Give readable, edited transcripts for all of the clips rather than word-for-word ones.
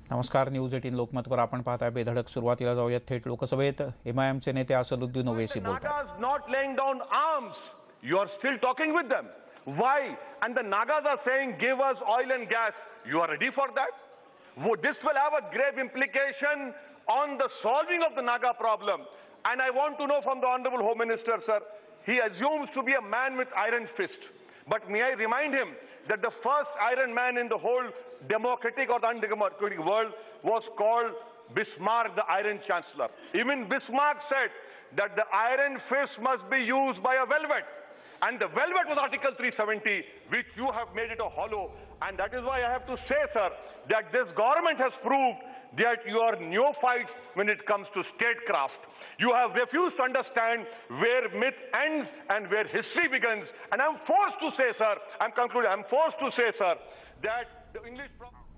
नमस्कार. न्यूज 18 लोकमतवर आपण पाहताय बेधडक. सुरुवातीला जाऊयात थेट लोकसभेत. एमआयएमचे नेते असदुद्दीन ओवैसी बोलतात. Not laying down arms. You are still talking with them. Why? And the Nagas are saying, give us oil and gas. You are ready for that? This will have a grave implication on the solving of the Naga problem. And I want to know from the Honorable Home Minister, sir, he assumes to be a man with iron fist. But may I remind him that the first Iron Man in the whole democratic or undemocratic world was called Bismarck, the Iron Chancellor. Even Bismarck said that the iron fist must be used by a velvet. And the velvet was Article 370, which you have made it a hollow. And that is why I have to say, sir, that this government has proved that you are neophytes when it comes to statecraft. You have refused to understand where myth ends and where history begins. And I'm forced to say, sir, I'm concluding, I'm forced to say, sir, that the English...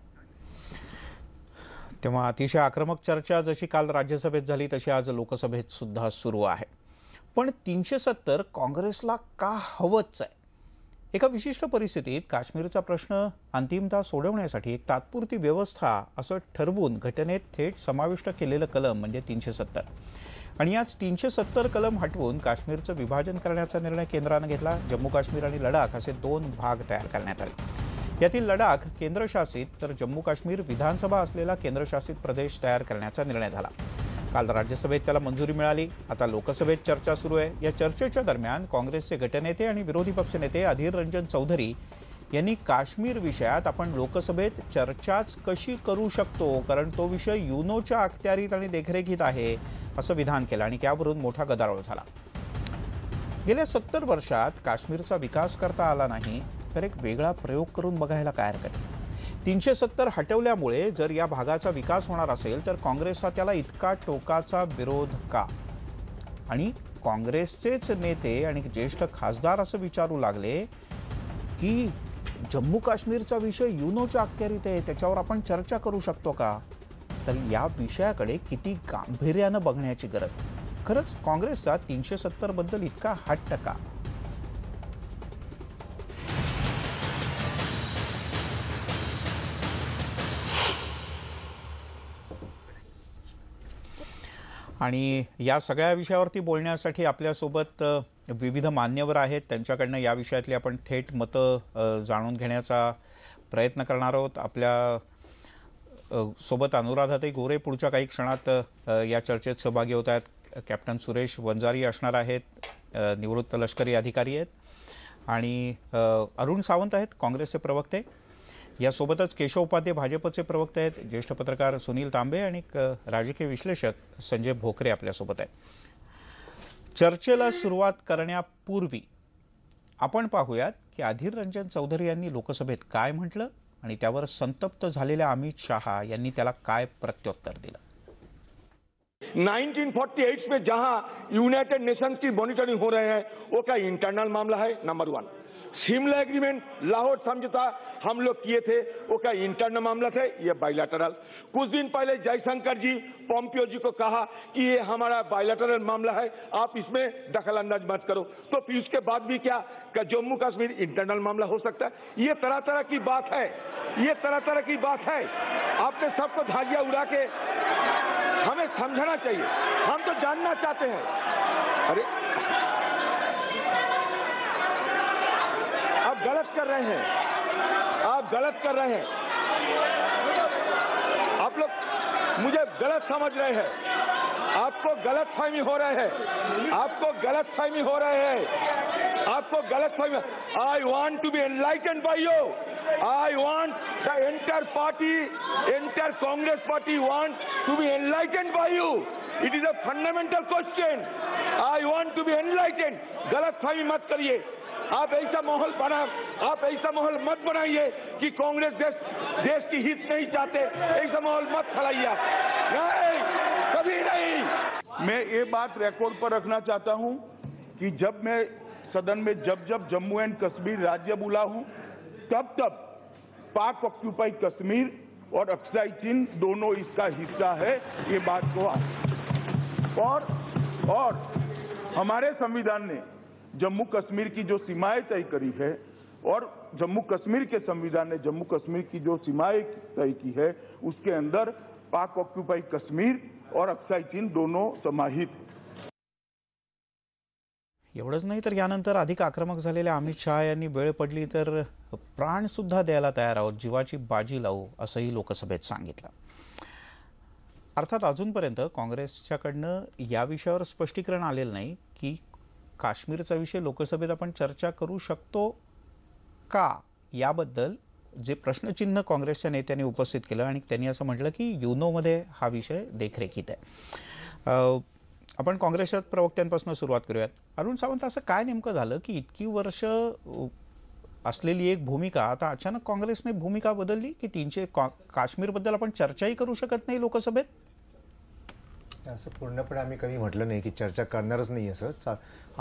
तेव्हा अतिशय आक्रमक चर्चा जशी काल राज्यसभेत झाली तशी आज लोकसभेत सुद्धा सुरू आहे. पण 370 काँग्रेसला का हवंच आहे? एका विशिष्ट परिस्थितीत काश्मीरचा प्रश्न अंतिमतः सोडवण्यासाठी एक तात्पुरती व्यवस्था असं ठरवून घटनेत थेट समाविष्ट केलेलं कलम म्हणजे 370. आणि याच 370 कलम हटवून काश्मीरचं विभाजन करण्याचा निर्णय केंद्राने घेतला. जम्मू काश्मीर आणि लडाख असे दोन भाग तयार करण्यात आले. यातील लडाख केंद्रशासित तर जम्मू काश्मीर विधानसभा असलेला केंद्रशासित प्रदेश तयार करण्याचा निर्णय झाला. काल राज्यसभेत त्याला मंजुरी मिळाली. आता लोकसभेत चर्चा सुरू आहे. या चर्चेच्या दरम्यान काँग्रेसचे गटनेते आणि विरोधी पक्षनेते अधीर रंजन चौधरी यांनी काश्मीर विषयात आपण लोकसभेत चर्चाच कशी करू शकतो, कारण तो विषय युनोच्या अखत्यारीत आणि देखरेखीत आहे, असं विधान केलं आणि त्यावरून मोठा गदारोळ झाला. गेल्या 70 वर्षात काश्मीरचा विकास करता आला नाही तर एक वेगळा प्रयोग करून बघायला काय हरकत आहे? 370 हटवल्यामुळे जर या भागाचा विकास होणार असेल तर काँग्रेसचा त्याला इतका टोकाचा विरोध का? आणि काँग्रेसचेच नेते आणि ज्येष्ठ खासदार असं विचारू लागले की जम्मू काश्मीरचा विषय युनोच्या अखत्यारीत आहे, त्याच्यावर आपण चर्चा करू शकतो का? तर या विषयाकडे किती गांभीर्यानं बघण्याची गरज. खरंच काँग्रेसचा 370 बद्दल इतका हट्ट का? आणि या सगळ्या विषयावरती बोलण्यासाठी आपल्यासोबत विविध मान्यवर आहेत. त्यांच्याकडनं या विषयातली आपण थेट मतं जाणून घेण्याचा प्रयत्न करणार आहोत. आपल्या सोबत अनुराधाताई गोरे पुढच्या काही क्षणात या चर्चेत सहभागी होत आहेत. कॅप्टन सुरेश वंजारी असणार आहेत, निवृत्त लष्करी अधिकारी आहेत. आणि अरुण सावंत आहेत, काँग्रेसचे प्रवक्ते. यासोबतच केशव उपाध्ये भाजपचे प्रवक्ते आहेत. ज्येष्ठ पत्रकार सुनील तांबे आणि राजकीय विश्लेषक संजय भोकरे आपल्यासोबत आहेत. चर्चेला सुरुवात करण्यापूर्वी आपण पाहूयात की अधीर रंजन चौधरी यांनी लोकसभेत काय म्हटलं आणि त्यावर संतप्त झालेल्या अमित शहा यांनी त्याला काय प्रत्युत्तर दिलं. 1948 में जहां यूनाइटेड नेशंस की मॉनिटरिंग हो रहे हैं वो क्या इंटरनल मामला है? नंबर 1. शिमला एग्रीमेंट, लाहौर समझौता हम लोग किए थे, वो क्या इंटरनल मामला थे? ये बायलैटरल. कुछ दिन पहले जयशंकर जी पोम्पियो जी को कहा कि ये हमारा बायलैटरल मामला है, आप इसमें दखल अंदाज मत करो. तो फिर उसके बाद भी क्या जम्मू कश्मीर इंटरनल मामला हो सकता है? ये तरह तरह की बात है, ये तरह तरह की बात है. आपने सबको धागिया उड़ा के हमें समझना चाहिए. हम तो जानना चाहते हैं. अरे आप गलत कर रहे हैं, आप गलत कर रहे हैं. आप लोग मुझे गलत समझ रहे हैं. आपको गलत फहमी हो रहे हैं, आपको गलत फहमी हो रहे हैं, आपको गलत फहमी. I want to be enlightened by you. I want the entire party, entire Congress party want to be enlightened by you. It is a fundamental question. I want to be enlightened. गलत फहमी मत करिए. आप ऐसा माहौल बना, आप ऐसा माहौल मत बनाइए कि कांग्रेस देश की हित नहीं चाहते. ऐसा माहौल मत फैलाइए. नहीं, कभी नहीं. मैं ये बात रिकॉर्ड पर रखना चाहता हूं कि जब मैं सदन में जब जम्मू एंड कश्मीर राज्य बोला हूं तब पाक ऑक्यूपाइड कश्मीर और अक्साई चीन दोनों इसका हिस्सा है. ये बात को और हमारे संविधान ने जम्मू कश्मीर की जो सीमाएं तय करी है और जम्मू कश्मीर के संविधान ने जम्मू कश्मीर की जो सीमाएं तय की है उसके अंदर पाक ऑक्युपाई कश्मीर और अक्साई चीन दोनों समाहित। एवढंच नाही तर यानंतर अधिक आक्रमक झालेल्या अमित शहा यांनी वेळ पडली तर प्राण सुद्धा द्यायला तयार आहोत, जीवाची बाजी लावू असंही लोकसभेत सांगितलं। अर्थात अजूनपर्यंत काँग्रेसच्याकडनं या विषयावर स्पष्टीकरण आलेलं नाही की काश्मीरचा विषय लोकसभेत आपण चर्चा करू शकतो का, याबद्दल जे प्रश्नचिन्ह काँग्रेसच्या नेत्यांनी उपस्थित केलं आणि त्यांनी असं म्हटलं की युनोमध्ये हा विषय देखरेखीत आहे। आपण काँग्रेसच्या प्रवक्त्यांपासून सुरुवात करूयात। अरुण सावंत, असं काय नेमकं झालं की इतकी वर्ष असलेली एक भूमिका आता अचानक काँग्रेसने भूमिका बदलली की काश्मीरबद्दल आपण चर्चाही करू शकत नाही लोकसभेत? असं पूर्णपणे आम्ही कधी म्हटलं नाही की चर्चा करणारच नाही असं।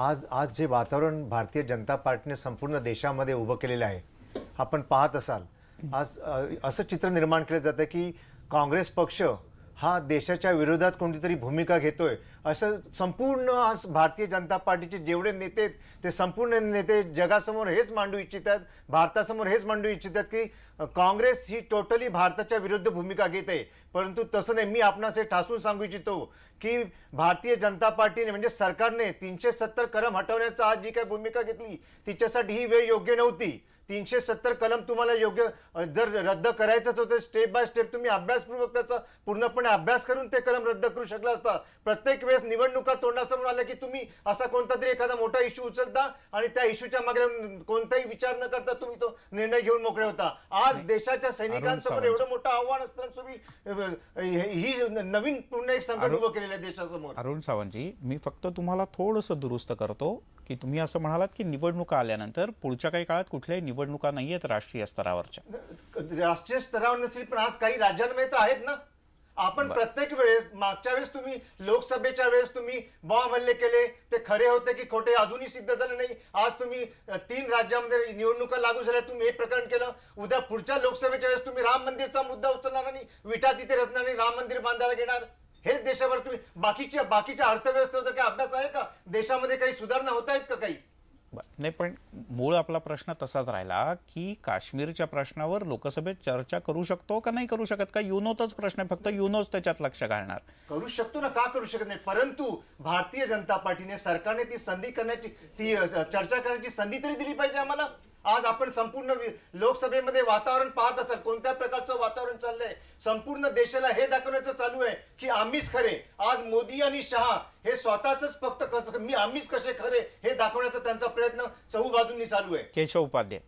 आज जे वातावरण भारतीय जनता पार्टीने संपूर्ण देशामध्ये उभं केलेलं आहे, आपण पाहत असाल आज असं चित्र निर्माण केलं जातं की काँग्रेस पक्ष हा देशाच्या विरोधात कोणतीतरी भूमिका घेतोय, असं संपूर्ण आज भारतीय जनता पार्टीचे जेवढे नेते आहेत ते संपूर्ण नेते जगासमोर हेच मांडू इच्छितात, भारतासमोर हेच मांडू इच्छितात की काँग्रेस ही टोटली भारताच्या विरुद्ध भूमिका घेत आहे। परंतु तसं नाही, मी आपणास हे ठासून सांगू इच्छितो की भारतीय जनता पार्टीने म्हणजे सरकारने 370 कलम हटवण्याचा आज जी काही भूमिका घेतली तिच्यासाठी ही वेळ योग्य नव्हती। 370 कलम तुम्हाला योग्य जर रद्द करायचंच होतं स्टेप बाय स्टेप तुम्ही अभ्यासपूर्वक त्याचा पूर्णपणे अभ्यास करून ते कलम रद्द करू शकला असता। प्रत्येक वेळेस निवडणुका तोंडासमोर आल्या की तुम्ही असा कोणता तरी एखादा मोठा इश्यू उचलता आणि त्या इश्यूच्या मागे कोणताही विचार न करता तुम्ही तो निर्णय घेऊन मोकळे होता। आज देशाच्या सैनिकांसमोर एवढं मोठं आव्हान असताना तुम्ही ही नवीन पुन्हा एक संकट उभं केलेलं आहे देशासमोर। अरुण सावंतजी, मी फक्त तुम्हाला थोडंसं दुरुस्त करतो की तुम्ही असं म्हणालात की निवडणुका आल्यानंतर पुढच्या काही काळात कुठल्याही निवडणुका नाहीयेत राष्ट्रीय स्तरावरच्या। राष्ट्रीय स्तरावर नसेल पण आज काही राज्यांमध्ये तर आहेत ना। आपण प्रत्येक वेळेस मागच्या वेळेस तुम्ही लोकसभेच्या वेळेस तुम्ही बॉम्ब हल्ले केले, ते खरे होते की खोटे अजूनही सिद्ध झाले नाही। आज तुम्ही 3 राज्यांमध्ये निवडणुका लागू झाल्या, तुम्ही हे प्रकरण केलं। उद्या पुढच्या लोकसभेच्या वेळेस तुम्ही राम मंदिरचा मुद्दा उचलणार आणि विटा तिथे रचणार आणि राम मंदिर बांधायला घेणार। हेच देशावर तुम्ही बाकीच्या अर्थव्यवस्थेवर काही अभ्यास आहे का? देशामध्ये काही सुधारणा होत आहेत का काही? नाही, पण मूळ आपला प्रश्न तसाच राहिला की काश्मीरच्या प्रश्नावर लोकसभेत चर्चा करू शकतो का नाही करू शकत का? युनोचाच प्रश्न आहे, फक्त युनोच त्याच्यात लक्ष घालणार। करू शकतो ना, का करू शकत नाही? परंतु भारतीय जनता पार्टीने सरकारने ती संधी करण्याची ती चर्चा करण्याची संधी तरी दिली पाहिजे आम्हाला। आज आपण संपूर्ण लोकसभेमध्ये वातावरण पाहत असाल कोणत्या प्रकारचं वातावरण चाललंय। संपूर्ण देशाला हे दाखवण्याचं चालू आहे की आम्हीच खरे। आज मोदी आणि शहा हे स्वतःच फक्त कसं आम्हीच कसे खरे हे दाखवण्याचा त्यांचा प्रयत्न चहू बाजूंनी चालू आहे। केशव उपाध्याय,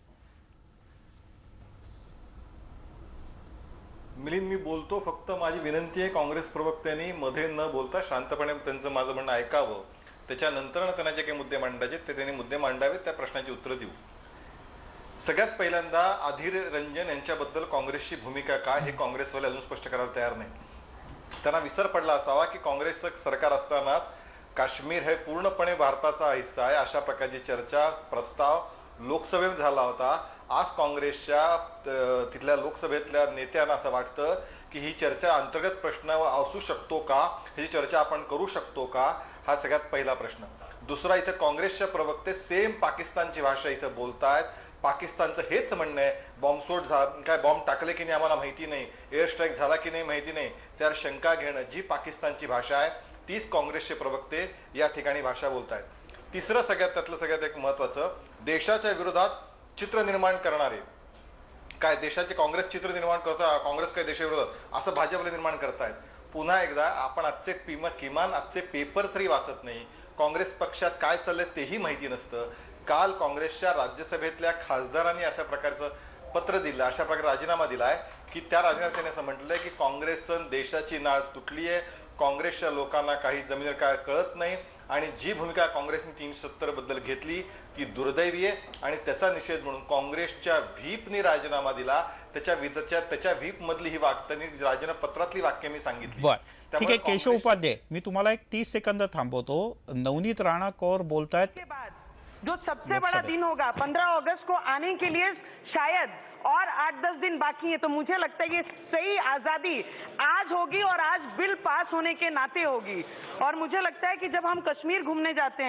मिलिंद, मी बोलतो, फक्त माझी विनंती आहे काँग्रेस प्रवक्त्यांनी मध्ये न बोलता शांतपणे त्यांचं माझं म्हणणं ऐकावं, त्याच्यानंतर त्यांना जे काही मुद्दे मांडायचे ते त्यांनी मुद्दे मांडावेत, त्या प्रश्नाची उत्तरं देऊ। सगळ्यात पहिल्यांदा अधीर रंजन यांच्याबद्दल काँग्रेसची भूमिका काय हे काँग्रेसवाले अजून स्पष्ट करायला तयार नाही। त्यांना विसर पडला असावा की काँग्रेसचं सरकार असताना काश्मीर हे पूर्णपणे भारताचा हिस्सा आहे अशा प्रकारची चर्चा प्रस्ताव लोकसभेत झाला होता। आज काँग्रेसच्या तिथल्या लोकसभेतल्या नेत्यांना असं वाटतं की ही चर्चा अंतर्गत प्रश्न असू शकतो का, ही चर्चा आपण करू शकतो का, हा सगळ्यात पहिला प्रश्न। दुसरा, इथे काँग्रेसचे प्रवक्ते सेम पाकिस्तानची भाषा इथं बोलतायत। पाकिस्तानचं हेच म्हणणं आहे बॉम्बस्फोट काय बॉम्ब टाकले की नाही आम्हाला माहिती नाही, एअर स्ट्राईक झाला की नाही माहिती नाही, त्यावर शंका घेणं जी पाकिस्तानची भाषा आहे तीच काँग्रेसचे प्रवक्ते या ठिकाणी भाषा बोलतायत। तिसरं त्यातलं सगळ्यात एक महत्वाचं, देशाच्या विरोधात चित्र निर्माण करणारे काय देशाचे काँग्रेस चित्र निर्माण करता, काँग्रेस काय देशाविरोधात असं भाजपला निर्माण करतायत। पुन्हा एकदा आपण आजचे किमान आजचे पेपर तरी वाचत नाही, काँग्रेस पक्षात काय चाललंय तेही माहिती नसतं। काल काँग्रेसच्या राज्यसभेतल्या खासदारांनी अशा प्रकारचं पत्र दिलं, अशा प्रकारे राजीनामा दिलाय की त्या राजीनाम्यात त्यांनी असं म्हटलंय की काँग्रेसचं देशाची नाळ तुटली आहे, काँग्रेसच्या लोकांना काही जमिनीवर काय कळत नाही आणि जी भूमिका काँग्रेसने 370 बद्दल घेतली ती दुर्दैवी आहे आणि त्याचा निषेध म्हणून काँग्रेसच्या व्हीपने राजीनामा दिला। त्याच्या व्हीप मधली ही त्यांनी राजीनामा पत्रातली वाक्य मी सांगितली। ठीक आहे केशव उपाध्याय, मी तुम्हाला एक 30 सेकंद थांबवतो। नवनीत राणा कौर बोलतायत, जो सबसे बड़ा दिन होगा 15 अगस्त को आने के लिए शायद और 8-10 दिन बाकी है, तो मुझे लगता है ये सही आजादी आज होगी और आज बिल पास होने के नाते होगी। और मुझे लगता है कि जब हम कश्मीर घूमने जाते हैं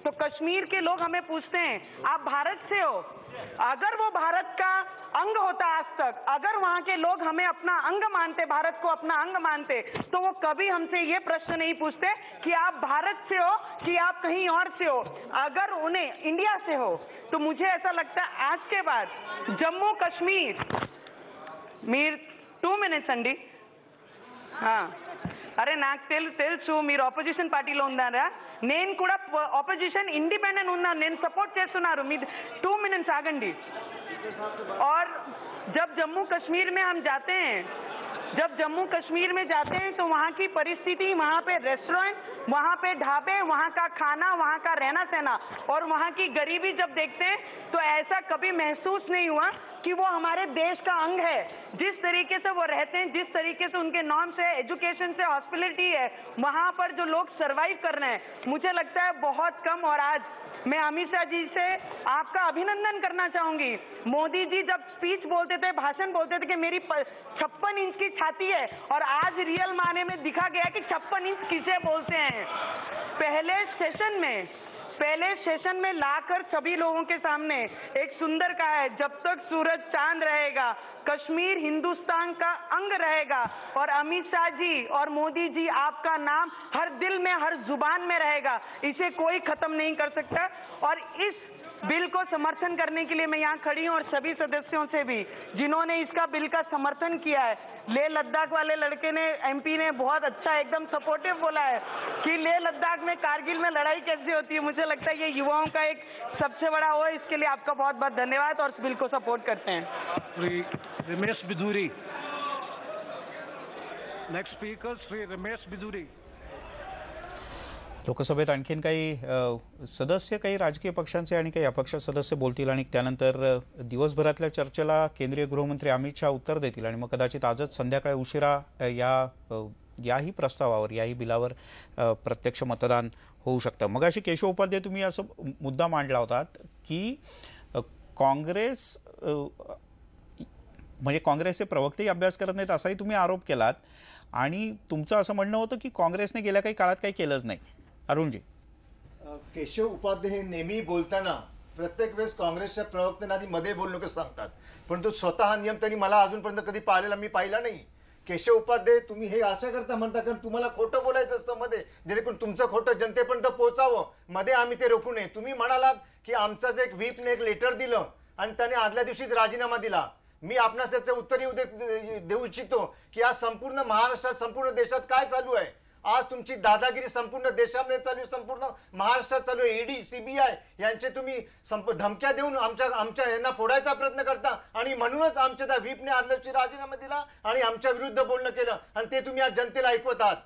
तो कश्मीर के लोग हमें पूछते हैं आप भारत से हो, अगर वो भारत का अंग होता आज तक, अगर वहां के लोग हमें अपना अंग मानते, भारत को अपना अंग मानते, तो वो कभी हमसे ये प्रश्न नहीं पूछते कि आप भारत से हो कि आप कहीं और से हो। अगर उन्हें इंडिया से हो तो मुझे ऐसा लगता है आज के बाद जम्मू कश्मीर మీరు 2 minutes అండి అరే నాకు తెలుసు మీరు ఆపోజిషన్ పార్టీలో ఉన్నారా, నేను కూడా ఆపోజిషన్ ఇండిపెండెంట్ ఉన్నాను, నేను సపోర్ట్ చేస్తున్నారు, మీరు 2 minutes ఆగండి। और जब जम्मू कश्मीर में हम जाते हैं, जब जम्मू कश्मीर में जाते हैं तो वहाँ की परिस्थिति, वहाँ पे रेस्टोरेंट, वहाँ पे ढाबे, वहाँ का खाना, वहाँ का रहना सहना और वहाँ की गरीबी जब देखते हैं तो ऐसा कभी महसूस नहीं हुआ कि वो हमारे देश का अंग है। जिस तरीके से वो रहते हैं, जिस तरीके से उनके नॉर्म्स है, एजुकेशन से हॉस्पिटलिटी है, वहाँ पर जो लोग सर्वाइव कर रहे हैं, मुझे लगता है बहुत कम। और आज मैं अमित शाह जी से आपका अभिनंदन करना चाहूंगी। मोदी जी जब स्पीच बोलते थे, भाषण बोलते थे कि मेरी 56 इंच की छाती है, और आज रियल माने में दिखा गया कि 56 इंच किसे बोलते हैं। पहले सेशन में लाकर सभी लोगों के सामने एक सुंदर कहा है, जब तक सूरज चांद रहेगा कश्मीर हिंदुस्तान का अंग रहेगा। और अमित शाह जी और मोदी जी, आपका नाम हर दिल में, हर जुबान में रहेगा, इसे कोई खत्म नहीं कर सकता। और इस बिल को समर्थन करने के लिए मैं यहाँ खड़ी हूँ, और सभी सदस्यों से भी जिन्होंने इसका बिल का समर्थन किया है। लेह लद्दाख वाले लड़के ने, एमपी ने बहुत अच्छा एकदम सपोर्टिव बोला है कि लेह लद्दाख में कारगिल में लड़ाई कैसे होती है। मुझे लगता है ये युवाओं का एक सबसे बड़ा वो है, इसके लिए आपका बहुत बहुत धन्यवाद, और इस बिल को सपोर्ट करते हैं। Shri Ramesh Bidhuri, next speaker Shri Ramesh Bidhuri. लोकसभेत आणखीन काही सदस्य, काही राजकीय पक्षांचे आणि काही अपक्ष सदस्य बोलतील आणि त्यानंतर दिवसभरातल्या चर्चेला केंद्रीय गृहमंत्री अमित शाह उत्तर देतील आणि मग कदाचित आजच संध्याकाळी उशिरा याही प्रस्तावावर, याही बिलावर प्रत्यक्ष मतदान होऊ शकतं। मग अशी केशव उपाध्याय, तुम्ही असं मुद्दा मांडला होतात की काँग्रेस म्हणजे काँग्रेसचे प्रवक्तेही अभ्यास करत नाहीत असाही तुम्ही आरोप केलात, आणि तुमचं असं म्हणणं होतं की काँग्रेसने गेल्या काही काळात काही केलंच नाही। अरुणजी, केशव उपाध्याय हे नेहमी बोलताना प्रत्येक वेळेस काँग्रेसच्या प्रवक्त्यांना आधी मध्ये बोलू नका सांगतात, परंतु स्वतः हा नियम त्यांनी मला अजूनपर्यंत कधी पाळलेला मी पाहिला नाही। केशव उपाध्याय, तुम्ही हे आशा करता म्हणता कारण तुम्हाला खोटं बोलायचं असतं मध्ये, जेणेकरून तुमचं खोटं जनतेपर्यंत पोहोचावं, मध्ये आम्ही ते रोखू नये। तुम्ही म्हणालात की आमचाच एक व्हीपने एक लेटर दिलं आणि त्याने आदल्या दिवशीच राजीनामा दिला। मी आपणास त्याचं उत्तर देऊ इच्छितो की आज संपूर्ण महाराष्ट्रात, संपूर्ण देशात काय चालू आहे। आज तुमची दादागिरी संपूर्ण देशामध्ये चालू आहे, संपूर्ण महाराष्ट्रात चालू आहे। ईडी, सीबीआय यांचे तुम्ही धमक्या देऊन आमच्या यांना फोडायचा प्रयत्न करता, आणि म्हणूनच आमच्या त्या व्हीपने आदल्या दिवशी राजीनामा दिला आणि आमच्या विरुद्ध बोलणं केलं, आणि ते तुम्ही आज जनतेला ऐकवत आहात।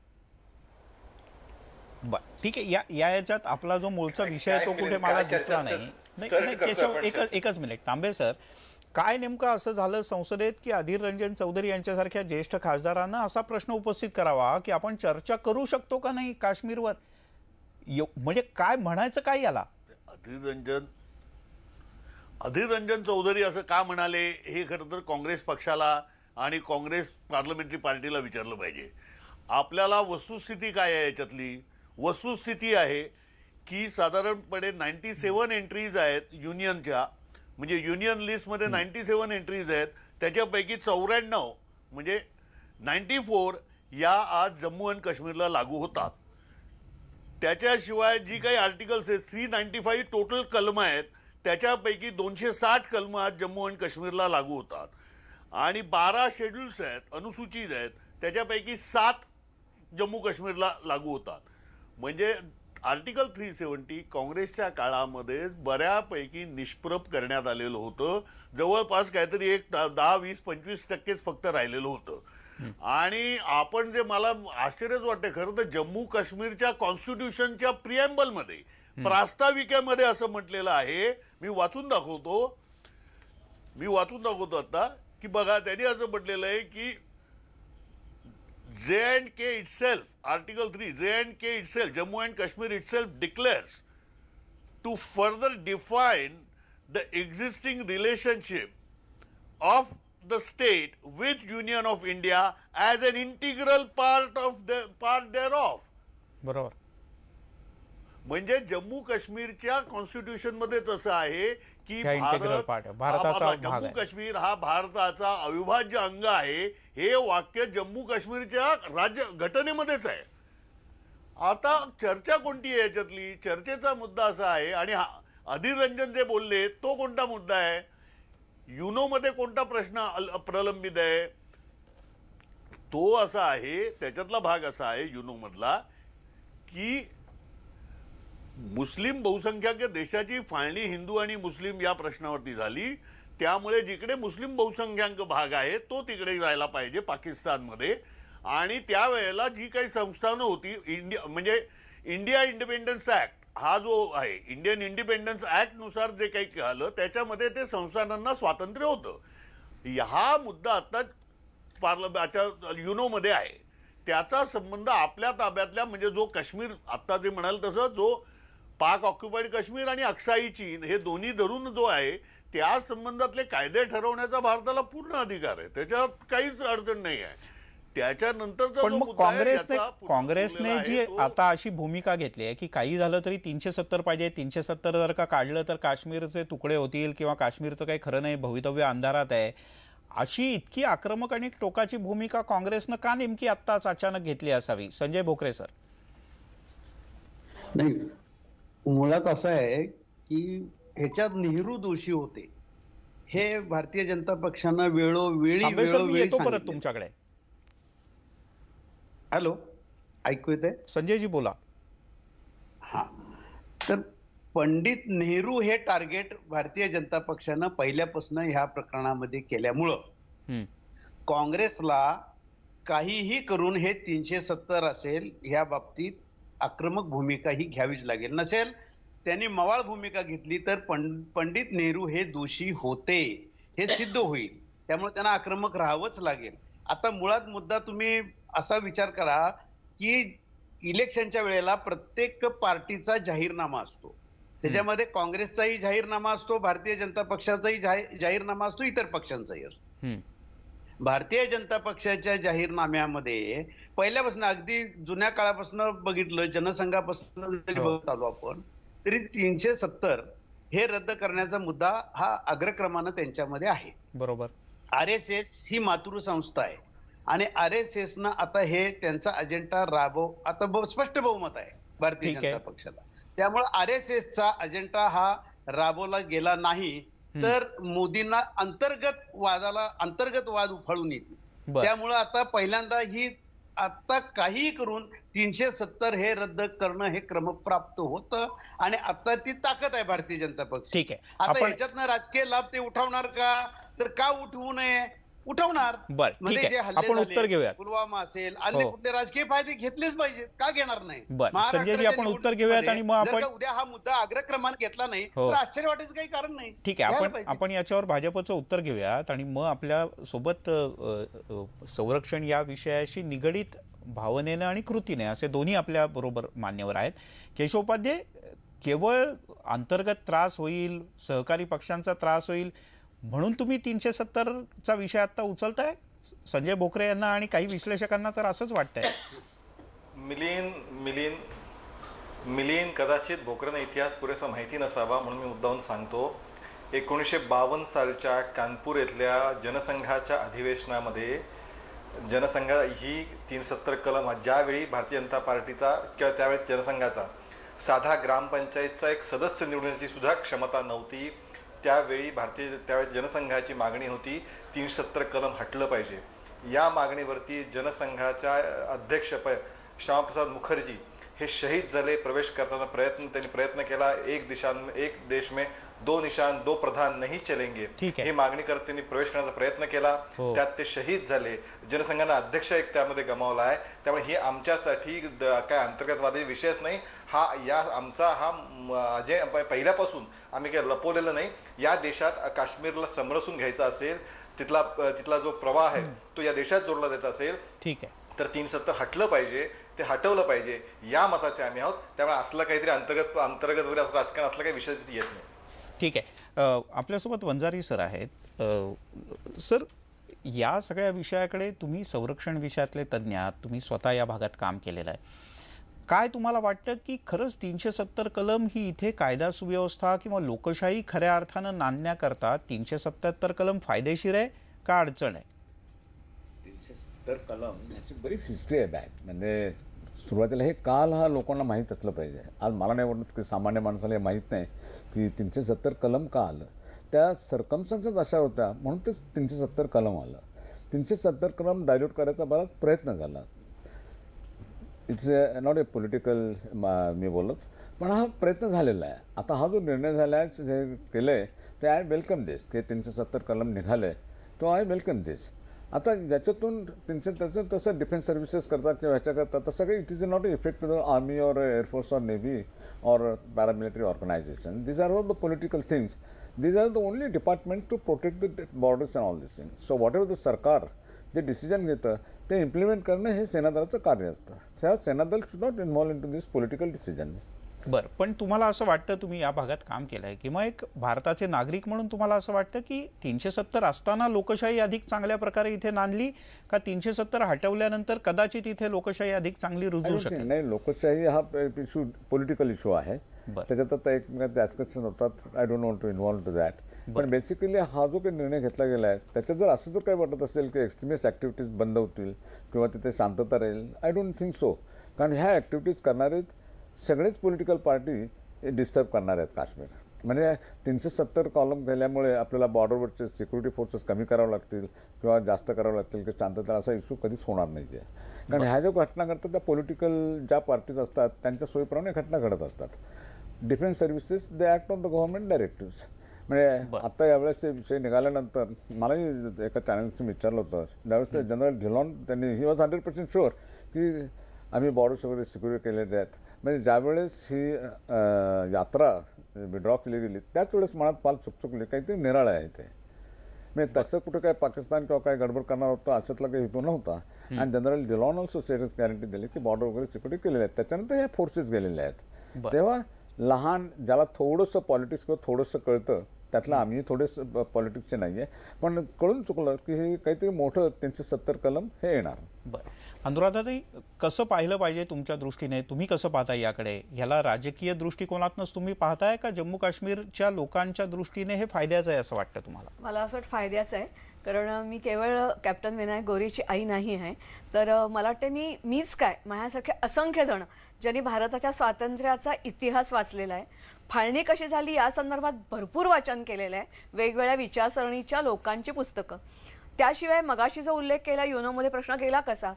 ठीक आहे, याच्यात आपला जो मूळचा विषय आहे तो कुठे मला दिसला नाही। केशव, एकच मिनिट तांबे सर, काय नेमकं असं झालं संसदेत की अधीर रंजन चौधरी यांच्यासारख्या ज्येष्ठ खासदारांना असा प्रश्न उपस्थित करावा की आपण चर्चा करू शकतो का नाही काश्मीरवर? म्हणजे काय म्हणायचं काय याला? अधीर रंजन चौधरी असं का म्हणाले हे खरं तर काँग्रेस पक्षाला आणि काँग्रेस पार्लमेंटरी पार्टीला विचारलं पाहिजे। आपल्याला वस्तुस्थिती काय आहे याच्यातली? वस्तुस्थिती आहे की साधारणपणे 97 एंट्रीज आहेत युनियनच्या, म्हणजे युनियन लिस्टमध्ये 97 एंट्रीज आहेत, त्याच्यापैकी 94 म्हणजे 94 या आज जम्मू आणि काश्मीरला लागू होतात। त्याच्याशिवाय जी काही आर्टिकल्स आहेत 395 टोटल कलम आहेत, त्याच्यापैकी 260 कलम आज जम्मू आणि काश्मीरला लागू होतात, आणि 12 शेड्यूल्स आहेत, अनुसूचित आहेत, त्याच्यापैकी 7 जम्मू काश्मीरला लागू होतात। म्हणजे आर्टिकल 370 काँग्रेसच्या काळामध्ये बऱ्यापैकी निष्प्रभ करण्यात आलेलं होतं, जवळपास काहीतरी एक 10-20-25% फक्त राहिलेलं होतं। आणि आपण जे, मला आश्चर्यच वाटते खरं तर, जम्मू काश्मीरच्या कॉन्स्टिट्यूशनच्या प्रिएम्बलमध्ये, प्रास्ताविकेमध्ये असं म्हटलेलं आहे, मी वाचून दाखवतो आता की बघा, त्यांनी असं म्हटलेलं आहे की J&K itself, Article 3, J&K itself, Jammu and Kashmir itself declares to further define the existing relationship of the state with Union of India as an integral part thereof. बरोबर. म्हणजे जम्मू काश्मीरच्या कॉन्स्टिट्यूशन मध्येच असं आहे की भारताचा जम्मू काश्मीर हा भारताचा अविभाज्य अंग आहे, हे वाक्य जम्मू काश्मीरच्या राज्य घटनेमध्येच आहे. आता चर्चा कोणती आहे याच्यातली? चर्चेचा मुद्दा असा आहे, आणि अधीर रंजन जे बोलले तो कोणता मुद्दा आहे, युनो मध्ये कोणता प्रश्न प्रलंबित आहे, तो असा आहे, त्याच्यातला भाग असा आहे युनो मधला की मुस्लिम बहुसंख्याक देशाची फाळणी हिंदू आणि मुस्लिम या प्रश्नावरती झाली. त्यामुळे जिकडे मुस्लिम बहुसंख्याक भाग आहे तो तिकडे जायला पाहिजे पाकिस्तानमध्ये. आणि त्यावेळेला जी काही संस्थानं होती, इंडिया इंडिपेंडन्स ऍक्ट हा जो आहे, इंडियन इंडिपेंडन्स ऍक्ट नुसार जे काही झालं त्याच्यामध्ये ते संस्थानांना स्वातंत्र्य होतं. हा मुद्दा आता युनो मध्ये आहे. त्याचा संबंध आपल्या ताब्यातल्या, म्हणजे जो काश्मीर आता जे म्हणाल तसं, जो पाक ऑक्युपाईड काश्मीर आणि अक्साई चीन हे दोन्ही धरून जो आहे त्या संबंधातले कायदे ठरवण्याचा भारताला पूर्ण अधिकार आहे. त्याच्यात काहीच अडचण नाही आहे. त्याच्यानंतर पण मग काँग्रेसने जी आता अशी भूमिका घेतली आहे की काही झालं तरी 370 पाहिजे, 370 जर का काढलं तर काश्मीरचे तुकडे होतील किंवा काश्मीरचं काही खरं नाही, भवितव्य अंधारात आहे, अशी इतकी आक्रमक आणि टोकाची भूमिका काँग्रेसनं का नेमकी आत्ताच अचानक घेतली असावी? संजय भोकरे सर. नाही, मुळात असं आहे की ह्याच्यात नेहरू दोषी होते हे भारतीय जनता पक्षानं वेळोवेळी येतो परत तुमच्याकडे. हॅलो, ऐकू येतंय? संजयजी बोला. हा, तर पंडित नेहरू हे टार्गेट भारतीय जनता पक्षानं पहिल्यापासून ह्या प्रकरणामध्ये केल्यामुळं काँग्रेसला काहीही करून हे 370 असेल ह्या बाबतीत आक्रमक भूमिका ही घ्यावीच लागेल. नसेल त्यांनी मवाळ भूमिका घेतली तर पंडित नेहरू हे दोषी होते हे सिद्ध होईल. त्यामुळे त्यांना आक्रमक राहावंच लागेल. आता मुळात मुद्दा तुम्ही असा विचार करा की इलेक्शनच्या वेळेला प्रत्येक पार्टीचा जाहीरनामा असतो. त्याच्यामध्ये काँग्रेसचाही जाहीरनामा असतो, भारतीय जनता पक्षाचाही जाहीरनामा असतो, इतर पक्षांचाही असतो. भारतीय जनता पक्षाच्या जाहीरनाम्यामध्ये पहिल्यापासून, अगदी जुन्या काळापासून बघितलं, जनसंघापासून जरी बघत आलो आपण, तरी 370 हे रद्द करण्याचा मुद्दा हा अग्रक्रमानं त्यांच्यामध्ये आहे. बरोबर. RSS ही मातृ संस्था आहे आणि RSS न आता हे त्यांचा अजेंडा आता स्पष्ट बहुमत आहे भारतीय जनता पक्षाला. त्यामुळे RSS चा अजेंडा हा राबवला गेला नाही तर मोदींना अंतर्गत वाद उफाळून येतील. त्यामुळे आता पहिल्यांदा ही आता काही करून 370 हे रद्द करणं हे क्रमप्राप्त होतं आणि आता ती ताकद आहे भारतीय जनता पक्ष. ठीक आहे. आता ह्याच्यातनं राजकीय लाभ ते उठवणार का? तर का उठवू नये? उठवणार. म्हणजे जे आपण उत्तर घेऊया. पुलवामा असेल, अन्य कुठले राजकीय फायदे घेतलेच पाहिजेत, का घेणार नाही? संजयजी आपण उत्तर घेऊयात आणि मग आपण उद्या हा मुद्दा अग्रक्रमाने घेतला नाही तर आश्चर्य वाटायचं काही कारण नाही. ठीक आहे, आपण याच्यावर भाजपचं उत्तर घेऊयात आणि मग आपल्या सोबत संरक्षण या विषयाशी निगडीत भावनेने आणि कृतीने असे दोन्ही आपल्या बरोबर मान्यवर आहेत. केशवोपाध्ये, केवळ अंतर्गत त्रास होईल, सहकारी पक्षांचा त्रास होईल म्हणून तुम्ही 370चा विषय आता उचलताय? संजय भोकरे यांना आणि काही विश्लेषकांना तर असंच वाटतंय. मिलिंद कदाचित भोकरेंना इतिहास पुरेसा माहिती नसावा म्हणून मी मुद्दाहून सांगतो. 1952 सालच्या कानपूर येथल्या जनसंघाच्या अधिवेशनामध्ये जनसंघ ही 370 कलम, ज्यावेळी भारतीय जनता पार्टीचा किंवा त्यावेळेस जनसंघाचा साधा ग्रामपंचायतचा एक सदस्य निवडण्याची सुद्धा क्षमता नव्हती. त्यावेळी त्यावेळेस जनसंघाची मागणी होती 370 कलम हटलं पाहिजे. या मागणीवरती जनसंघाच्या अध्यक्ष श्यामाप्रसाद मुखर्जी हे शहीद झाले. प्रवेश करताना त्यांनी प्रयत्न केला, एक देश में 2 निशान 2 प्रधान नहीं चलेंगे ही मागणी करत त्यांनी प्रवेश करण्याचा प्रयत्न केला. त्यात ते शहीद झाले. जनसंघाने अध्यक्ष एक त्यामध्ये गमावला आहे. त्यामुळे हे आमच्यासाठी काय अंतर्गतवादी विषयच नाही. आमचा पहिल्यापासून आम्ही काही लपवलेलं नाही. या देशात काश्मीरला समरसून घ्यायचा असेल, तिथला जो प्रवाह आहे तो या देशात जोडला जायचा असेल, ठीक आहे, तर 370 हटलं पाहिजे, ते हटवलं पाहिजे या मताचे आम्ही आहोत. त्यामुळे असलं काहीतरी अंतर्गत वगैरे राजकारण असलं काही विषय येत नाही. ठीक आहे. आपल्यासोबत वंजारी सर आहेत. सर, या सगळ्या विषयाकडे तुम्ही संरक्षण विषयातले तज्ज्ञ आहात, तुम्ही स्वतः या भागात काम केलेलं आहे. काय तुम्हाला वाटतं की खरंच 370 कलम ही इथे कायदा सुव्यवस्था किंवा लोकशाही खऱ्या अर्थानं नांदण्याकरता 377 कलम फायदेशीर आहे का अडचण आहे? 370 कलम याची बरीच हिस्ट्री आहे बॅक. म्हणजे सुरुवातीला हे काल हा लोकांना माहीत असलं पाहिजे. आज मला नाही वाटत की सामान्य माणसाला हे माहीत नाही की 370 कलम का आलं. त्या सर्कमस्टन्सेस अशा होत्या म्हणून ते 370 कलम आलं. 370 कलम डायल्यूट करायचा बराच प्रयत्न झाला. इट्स नॉट ए पॉलिटिकल मी बोलत, पण हा प्रयत्न झालेला आहे. आता हा जो निर्णय झाला आहे जे केलं आहे ते आय वेलकम दिस की 370 कलम निघाले, तो आय वेलकम दिस. आता याच्यातून त्याचं तसं डिफेन्स सर्व्हिसेस करतात किंवा ह्याच्या करतात तसं काही it is not effect to the army और एअरफोर्स और नेव्ही और paramilitary organisation. These are all the political things. These are the only department to protect the borders and all this things. So whatever the सरकार जे decision घेतं ते implement करणं हे सेनादलाचं कार्य असतं. त्या सेनादल should not involve into this political decisions. बरं, पण तुम्हाला असं वाटतं, तुम्ही या भागात काम केलं आहे किंवा एक भारताचे नागरिक म्हणून तुम्हाला असं वाटतं की 370 असताना लोकशाही अधिक चांगल्या प्रकारे इथे नांदली का 370 हटवल्यानंतर कदाचित इथे लोकशाही अधिक चांगली रुजू शकेल? नाही, लोकशाही हा इश्यू पॉलिटिकल इश्यू आहे. त्याच्यात आता एकमेकांचे डिस्कशन होतात. I don't want to involve to that. पण बेसिकली हा जो काही निर्णय घेतला गेला आहे त्याच्यात जर असं जर काही वाटत असेल की एक्स्ट्रीमिस्ट ॲक्टिव्हिटीज बंद होतील किंवा तिथे शांतता राहील, आय डोंट थिंक सो. कारण ह्या ॲक्टिव्हिटीज करणारे सगळेच पॉलिटिकल पार्टी डिस्टर्ब करणार आहेत काश्मीर. म्हणजे 370 कॉलम केल्यामुळे आपल्याला बॉर्डरवरचे सिक्युरिटी फोर्सेस कमी करावं लागतील किंवा जास्त करावं लागतील की शांतता, असा इश्यू कधीच होणार नाही आहे. कारण ह्या ज्या घटना घडतात त्या पॉलिटिकल ज्या पार्टीज असतात त्यांच्या सोयीप्रमाणे घटना घडत असतात. Defence services they act on the government directives. म्हणजे आता यावेळेस विषय निघाल्यानंतर मलाही एका चॅनलशी विचारलं होतं. त्यावेळेस जनरल ढिलॉन त्यांनी ही वॉज 100% शुअर की आम्ही बॉर्डर्स वगैरे सिक्युअर केलेले आहेत. म्हणजे ज्यावेळेस ही यात्रा विड्रॉ केली गेली त्याच वेळेस मनात पाल चुकचुकली काहीतरी निराळं आहे ते. म्हणजे तसं कुठं काय पाकिस्तान किंवा काय गडबड करणार होतं अशातला काही हेतू नव्हता. आणि general Dhillon also serious guarantee दिली की बॉर्डर वगैरे सिक्युरिटी केलेले आहेत. त्याच्यानंतर ह्या फोर्सेस गेलेले आहेत. तेव्हा लहान ज्याला थोडंसं पॉलिटिक्स किंवा थोडंसं कळतं, त्यातलं आम्ही थोडेसं पॉलिटिक्सचे नाही आहे, पण कळून चुकलं की हे काहीतरी मोठं 370 कलम हे येणार. बरं, अनुराधाताई, कसं पाहिलं पाहिजे तुमच्या दृष्टीने? तुम्ही कसं पाहताय याकडे? ह्याला राजकीय दृष्टिकोनातूनच तुम्ही पाहताय का जम्मू काश्मीरच्या लोकांच्या दृष्टीने हे फायद्याचं आहे असं वाटतं तुम्हाला? मला असं वाटतं फायद्याचं आहे, कारण मी केवळ कॅप्टन विनायक गोरेची आई नाही आहे. तर मला वाटतं मीच काय, माझ्यासारखे असंख्य जण ज्यांनी भारताच्या स्वातंत्र्याचा इतिहास वाचलेला आहे, फाळणी कशी झाली या संदर्भात भरपूर वाचन केलेलं आहे, वेगवेगळ्या विचारसरणीच्या लोकांची पुस्तकं. त्याशिवाय मगाशी जो उल्लेख केला युनोमध्ये प्रश्न केला कसा,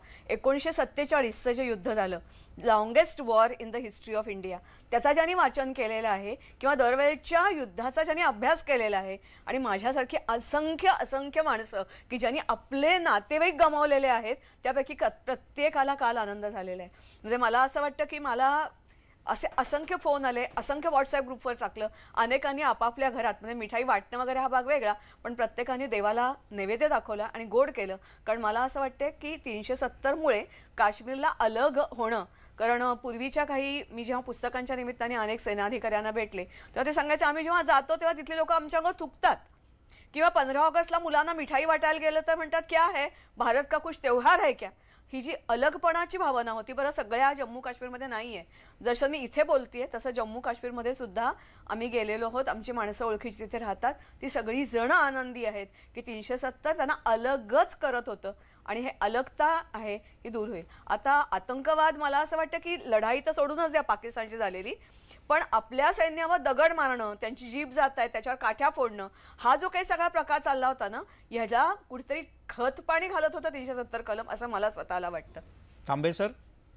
1947चं जे युद्ध झालं, longest war in the history of India, त्याचा ज्यांनी वाचन केलेलं आहे किंवा दरवेळच्या युद्धाचा ज्यांनी अभ्यास केलेला आहे, आणि माझ्यासारखी असंख्य माणसं की ज्यांनी आपले नातेवाईक गमावलेले आहेत, त्यापैकी प्रत्येकाला काल आनंद झालेला आहे. म्हणजे मला असं वाटतं की मला असे असंख्य फोन आले, असंख्य व्हॉट्सॲप ग्रुपवर टाकलं, अनेकांनी आपापल्या घरात, म्हणजे मिठाई वाटणं वगैरे हा भाग वेगळा, पण प्रत्येकाने देवाला नैवेद्य दाखवला आणि गोड केलं. कारण मला असं वाटतं की 370मुळे काश्मीरला अलग होणं, कारण पूर्वीच्या काही मी जेव्हा पुस्तकांच्या निमित्ताने अनेक सेनाधिकाऱ्यांना भेटले तेव्हा ते सांगायचे आम्ही जेव्हा जातो तेव्हा तिथले लोक आमच्यावर थुकतात, किंवा 15 ऑगस्टला मुलांना मिठाई वाटायला गेलं तर म्हणतात क्या है भारत का कुछ त्योहार है क्या. ही जी अलगपणाची भावना होती बरं सगळ्या जम्मू काश्मीरमध्ये नाही आहे. जसं मी इथे बोलतेय तसं जम्मू काश्मीरमध्ये सुद्धा आम्ही गेलेलो आहोत, आमची माणसं ओळखीची तिथे राहतात, ती सगळी जण आनंदी आहेत की 370 त्यांना अलगच करत होतं आणि हे अलगता आहे ही दूर होईल. आता आतंकवाद मला असं वाटतं की लढाई तर सोडूनच द्या पाकिस्तानची झालेली, पण आपल्या सैन्यावर दगड मारणं, त्यांची जीप जात आहे त्याच्यावर काठ्या फोडणं, हा जो काही सगळा प्रकार चालला होता ना, ह्याला कुठेतरी खत पाणी घालत होतं 370 कलम, असं मला स्वतःला वाटतं. तांबे सर?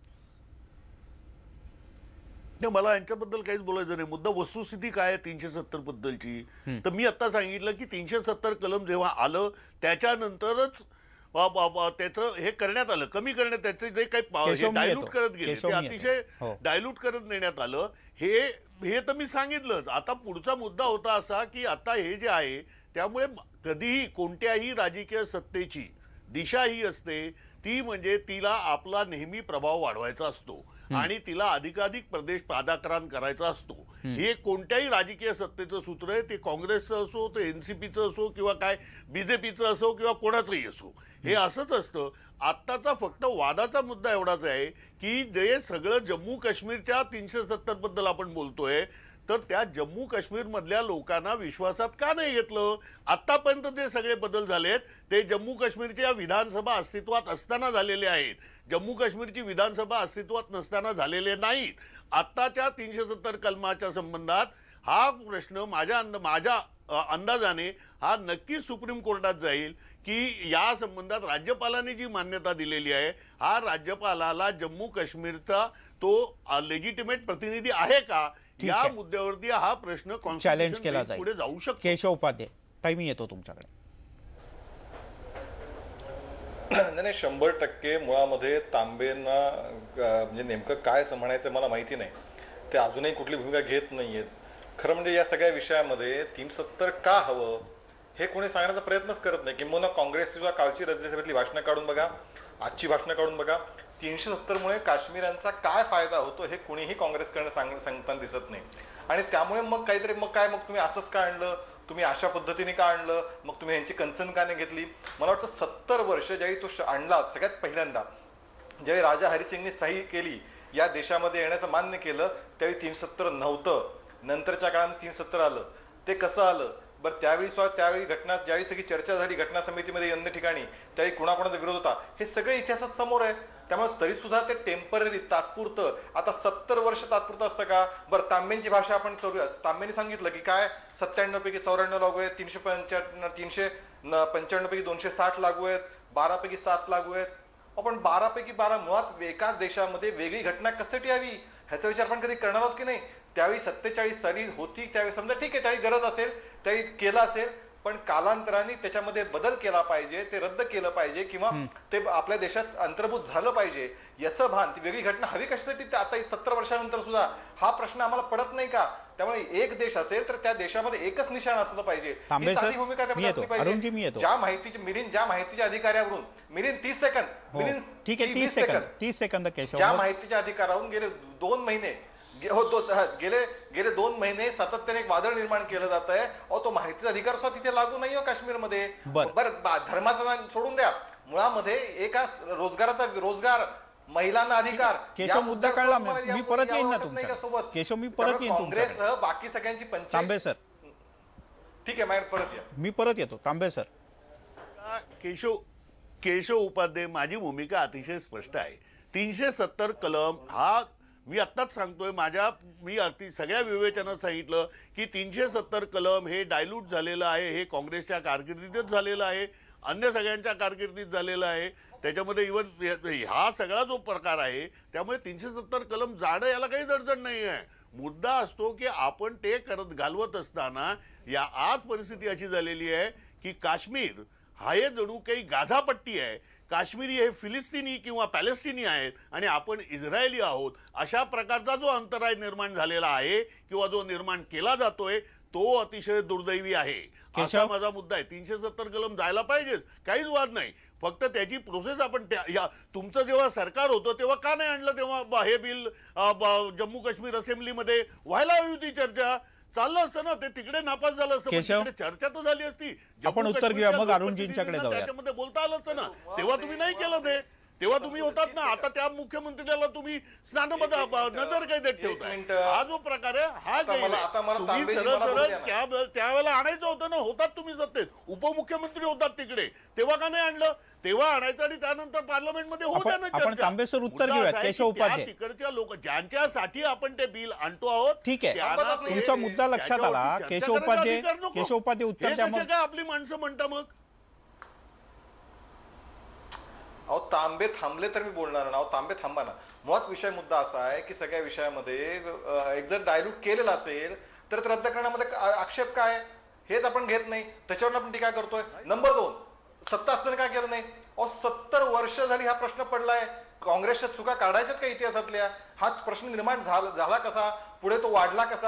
मला यांच्याबद्दल काहीच बोलायचं नाही. मुद्दा वस्तुस्थिती काय आहे 370 बद्दलची, तर मी आता सांगितलं की 370 कलम जेव्हा आलं त्याच्यानंतरच त्याचं हे करण्यात आलं, कमी करण्यात, त्याचे जे काही डायल्यूट करत गेले ते अतिशय डायल्यूट करत नेण्यात आलं. हे तर मी सांगितलंच. आता पुढचा मुद्दा होता असा की आता हे जे आहे त्यामुळे कधीही कोणत्याही राजकीय सत्तेची दिशा ही असते ती म्हणजे तिला आपला नेहमी प्रभाव वाढवायचा असतो. आणि तिला अधिकाधिक प्रदेश पादाक्रांत करायचा असतो. हे कोणत्याही राजकीय सत्तेचं सूत्र आहे, ते काँग्रेसचं असो, ते एनसीपीचं असो, किंवा काय बीजेपीचं असो, किंवा कोणाचंही असो, हे असंच असतं. आत्ताचा फक्त वादाचा मुद्दा एवढाच आहे की जे सगळं जम्मू काश्मीरच्या 370 बद्दल आपण बोलतोय, तर त्या जम्मू काश्मीर मधल्या लोकांना विश्वासात का नाही घेतलं? आतापर्यंत जे सगळे बदल झालेत ते जम्मू काश्मीरच्या विधानसभा अस्तित्वात असताना झालेले आहेत. जम्मू काश्मीरची विधानसभा अस्तित्वात नसताना झालेले नाहीत. आत्ताच्या 370 कलमाच्या संबंधात हा प्रश्न माझ्या अंदाजाने हा नक्की सुप्रीम कोर्टात जाईल की या संबंधात राज्यपालांनी जी मान्यता दिलेली आहे, हा राज्यपालाला जम्मू काश्मीरचा तो लेजिटिमेट प्रतिनिधी आहे का, या मुद्द्यावरती हा प्रश्न चॅलेंज केला जाईल. पुढे जाऊ शकतो. केशव उपाध्याय, ताई मी येतो तुमच्याकडे. नाही, 100% मुळामध्ये तांबेंना म्हणजे नेमकं काय म्हणायचं मला माहिती नाही. ते अजूनही कुठली भूमिका घेत नाहीयेत. खरं म्हणजे या सगळ्या विषयामध्ये 370 का हवं हे कोणी सांगण्याचा प्रयत्नच करत नाही. किंबहुना काँग्रेसची कालची राज्यसभेतली भाषणं काढून बघा, आजची भाषणं काढून बघा, 370 मुळे काश्मीरांचा काय फायदा होतो हे कुणीही काँग्रेसकडनं सांगताना दिसत नाही. आणि त्यामुळे मग काहीतरी मग तुम्ही असंच का आणलं, तुम्ही अशा पद्धतीने का आणलं, मग तुम्ही यांची कन्सर्न का नाही घेतली. मला वाटतं 70 वर्ष ज्यावेळी तो आणला सगळ्यात पहिल्यांदा, ज्यावेळी राजा हरिसिंगने सही केली, या देशामध्ये येण्याचं मान्य केलं, त्यावेळी 370 नव्हतं. नंतरच्या काळात 370 आलं. ते कसं आलं बरं? त्यावेळी घटना ज्यावेळी सगळी चर्चा झाली घटना समितीमध्ये अन्य ठिकाणी, त्यावेळी कुणाकुणाचा विरोध होता, हे सगळे इतिहासात समोर आहे. त्यामुळे तरी सुद्धा ते टेम्पररी, तात्पुरतं. आता 70 वर्ष तात्पुरतं असतं का? बरं, तांबेंची भाषा आपण करूया. तांबेंनी सांगितलं की काय 97 पैकी 94 लागू आहेत, 395 पैकी 260 लागू आहेत, 12 पैकी 7 लागू आहेत. आपण 12 पैकी 12 मुळात एकाच देशामध्ये वेगळी घटना कशासाठी यावी ह्याचा विचार आपण कधी करणार आहोत की नाही? त्यावेळी 47 साली होती, त्यावेळी समजा ठीक आहे, त्यावेळी गरज असेल, त्यावेळी केला असेल, पण कालांतराने त्याच्यामध्ये बदल केला पाहिजे, ते रद्द केलं पाहिजे, किंवा ते आपल्या देशात अंतर्भूत झालं पाहिजे याचं भान. ती वेगळी घटना हवी कशासाठी? आता 70 वर्षानंतर सुद्धा हा प्रश्न आम्हाला पडत नाही का? त्यामुळे एक देश असेल तर त्या देशामध्ये एकच निशाण असलं पाहिजे. भूमिका ज्या माहितीच्या अधिकाऱ्यावरून मिलिंद 30 सेकंद ठीक आहे, 30 सेकंद केशव. ज्या माहितीच्या अधिकाऱ्यावरून गेले 2 महिने सातत्याने एक वादळ निर्माण केलं जात आहे. तो माहितीचा अधिकार सुद्धा तिथे लागू नाही हो काश्मीरमध्ये. बरं, धर्माचा सोडून द्या, मुळामध्ये एका रोजगार, महिलांना अधिकार. केशव मुद्दा कळला, मी परत येईन ना तुमच्या केशव, मी परत येईन तुमच्याकडे. बाकी सगळ्यांची पंचायत. तांबे सर, ठीक आहे, परत या. मी परत येतो. तांबे सर. केशव उपाध्याय, माझी भूमिका अतिशय स्पष्ट आहे. 370 कलम हा मी आत्ताच सांगतोय, मी सगळ्या विवेचनात सांगितलं की 370 कलम हे डायल्यूट झालेलं आहे. हे काँग्रेसच्या कारकिर्दीतच झालेलं आहे, अन्य सगळ्यांच्या कारकिर्दीत झालेलं आहे. त्याच्यामध्ये इव्हन हा सगळा जो प्रकार आहे, त्यामुळे 370 कलम जाणं याला काही अडचण नाही आहे. मुद्दा असतो की आपण ते घालवत असताना या आज परिस्थिती अशी झालेली आहे की काश्मीर हा हे जणू काही गाझापट्टी आहे. काश्मीरी हे फिलिस्तिनी किंवा पॅलेस्टिनी आहेत आणि आपण इस्रायली आहोत, अशा प्रकारचा जो अंतराय निर्माण झालेला आहे किंवा जो निर्माण केला जातोय तो अतिशय दुर्दैवी आहे. असा माझा मुद्दा आहे. 370 कलम जायला पाहिजेच, काहीच वाद नाही. फक्त त्याची प्रोसेस आपण तुमचं जेव्हा सरकार होतं तेव्हा का नाही आणलं? तेव्हा हे बिल जम्मू काश्मीर असेंब्लीमध्ये व्हायला हवी होती चर्चा. चाललं असतं ना, ते तिकडे नापास झालं असतं, चर्चा तर झाली असती. आपण उत्तर घेऊया, मग अरुणजींच्याकडे जाऊया. त्याच्यामध्ये बोलता आलं असतं ना, तेव्हा तुम्ही नाही केलं ते. तेव्हा तुम्ही होतात ना, आता त्या मुख्यमंत्र्याला तुम्ही नजर काही देत ठेवताय. हा जो प्रकार आहे हा तुम्ही सरळ त्यावेळेला आणायचं होतं ना. होतात तुम्ही सत्तेत, उपमुख्यमंत्री होतात तिकडे, तेव्हा का नाही आणलं? तेव्हा आणायचं आणि त्यानंतर पार्लमेंटमध्ये होऊ द्या ना चर्चा. तांबेसर उत्तर घेऊया. केशव उपाध्याय, तिकडच्या लोक ज्यांच्यासाठी आपण ते बिल आणतो आहोत, ठीक आहे, तुमचा मुद्दा लक्षात आला. केशव उपाध्याय उत्तर द्या. काय आपली माणसं म्हणता मग? तांबे थांबले तर मी बोलणार ना. तांबे थांबा ना. मुळात विषय मुद्दा असा आहे की सगळ्या विषयामध्ये एक जर डायल्यूट केलेला असेल तर रद्द करण्यामध्ये आक्षेप काय हेच आपण घेत नाही, त्याच्यावर आपण टीका करतोय. नंबर 2, सत्ता असताना काय केलं नाही? 70 वर्ष झाली हा प्रश्न पडलाय. काँग्रेसच्या चुका काढायच्यात का इतिहासातल्या? हाच प्रश्न निर्माण झाला कसा? पुढे तो वाढला कसा?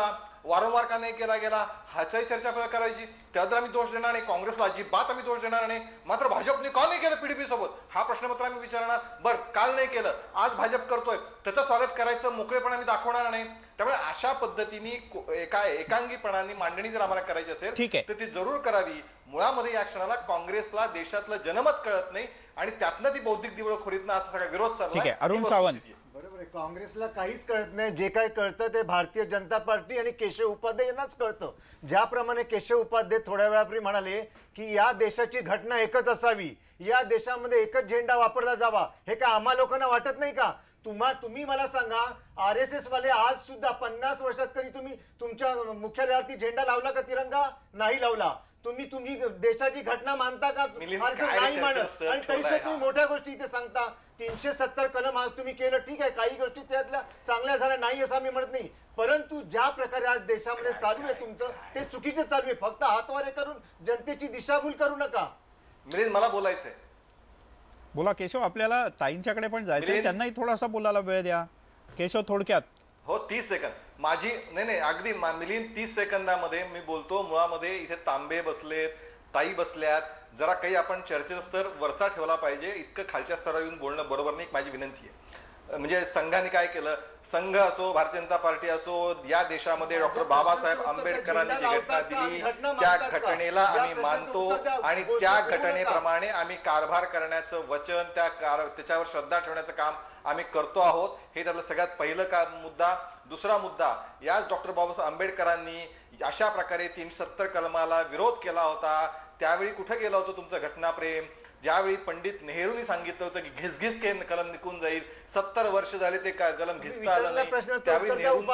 वारंवार का नाही केला गेला ह्याचाही चर्चा करायची. त्याबद्दल आम्ही दोष देणार नाही, काँग्रेसला अजिबात आम्ही दोष देणार नाही. मात्र भाजपने का नाही केलं पीडीपी सोबत हा प्रश्न मात्र आम्ही विचारणार. बरं, काल नाही केलं, आज भाजप करतोय, त्याचं स्वागत करायचं, मोकळेपणा आम्ही दाखवणार नाही. त्यामुळे अशा पद्धतीने एकांगीपणाने मांडणी जर आम्हाला करायची असेल तर ती जरूर करावी. मुळामध्ये या क्षणाला काँग्रेसला देशातलं जनमत कळत नाही आणि त्यातनं ती बौद्धिक दिवाळखोरीतनं असा सगळा विरोध चाललाय. अरुण सावंत, बरोबर आहे. काँग्रेसला काहीच कळत नाही. जे काही कळतं ते भारतीय जनता पार्टी आणि केशव उपाध्याय यांनाच कळतं. ज्याप्रमाणे केशव उपाध्याय थोड्या वेळापूर्वी म्हणाले की या देशाची घटना एकच असावी, या देशामध्ये एकच झेंडा वापरला जावा, हे काय आम्हा लोकांना वाटत नाही का? तुम्ही मला सांगा, RSS वाले आज सुद्धा 50 वर्षात कधी तुम्ही तुमच्या मुख्यालयावरती झेंडा लावला का? तिरंगा नाही लावला. तुम्ही देशाची घटना मानता का? नाही मानत. आणि तरी सुद्धा तुम्ही मोठ्या गोष्टी इथे सांगता. 370 कलम आज तुम्ही केलं, ठीक आहे, काही गोष्टी त्यातल्या चांगल्या झाल्या नाही असं आम्ही म्हणत नाही, परंतु ज्या प्रकारे आज देशामध्ये चालू आहे तुमचं ते चुकीचं चालू आहे. फक्त हातवारे करून जनतेची दिशाभूल करू नका. मिलिंद, मला बोलायचंय. बोला केशव, आपल्याला ताईंच्याकडे पण जायचंय, त्यांनाही थोडासा बोलायला वेळ द्या. केशव, थोडक्यात. हो, 30 सेकंद माझी. नाही अगदी मिलिंद, 30 सेकंदामध्ये मी बोलतो. मुळामध्ये इथे तांबे बसलेत, ताई बसल्यात, जरा काही आपण चर्चेचा स्तर वरचा ठेवला पाहिजे. इतकं खालच्या स्तरावर येऊन बोलणं बरोबर नाही, माझी विनंती आहे. म्हणजे संघाने काय केलं, संघ असो, भारतीय जनता पार्टी असो, या देशामध्ये डॉक्टर बाबासाहेब आंबेडकरांनी जी घटना दिली त्या घटनेला आम्ही मानतो आणि त्या घटनेप्रमाणे आम्ही कारभार करण्याचं वचन, त्याच्यावर श्रद्धा ठेवण्याचं काम आम्ही करतो आहोत. हे त्यातलं सगळ्यात पहिलं मुद्दा. दुसरा मुद्दा, याच डॉक्टर बाबासाहेब आंबेडकरांनी अशा प्रकारे 370 कलमाला विरोध केला होता. त्यावेळी कुठे गेलं होतं तुमचं घटनाप्रेम? ज्यावेळी पंडित नेहरूंनी सांगितलं होतं की घिसघिस के कलम निघून जाईल, 70 वर्ष झाले ते कलम घिसता आलं नाही, त्यावेळी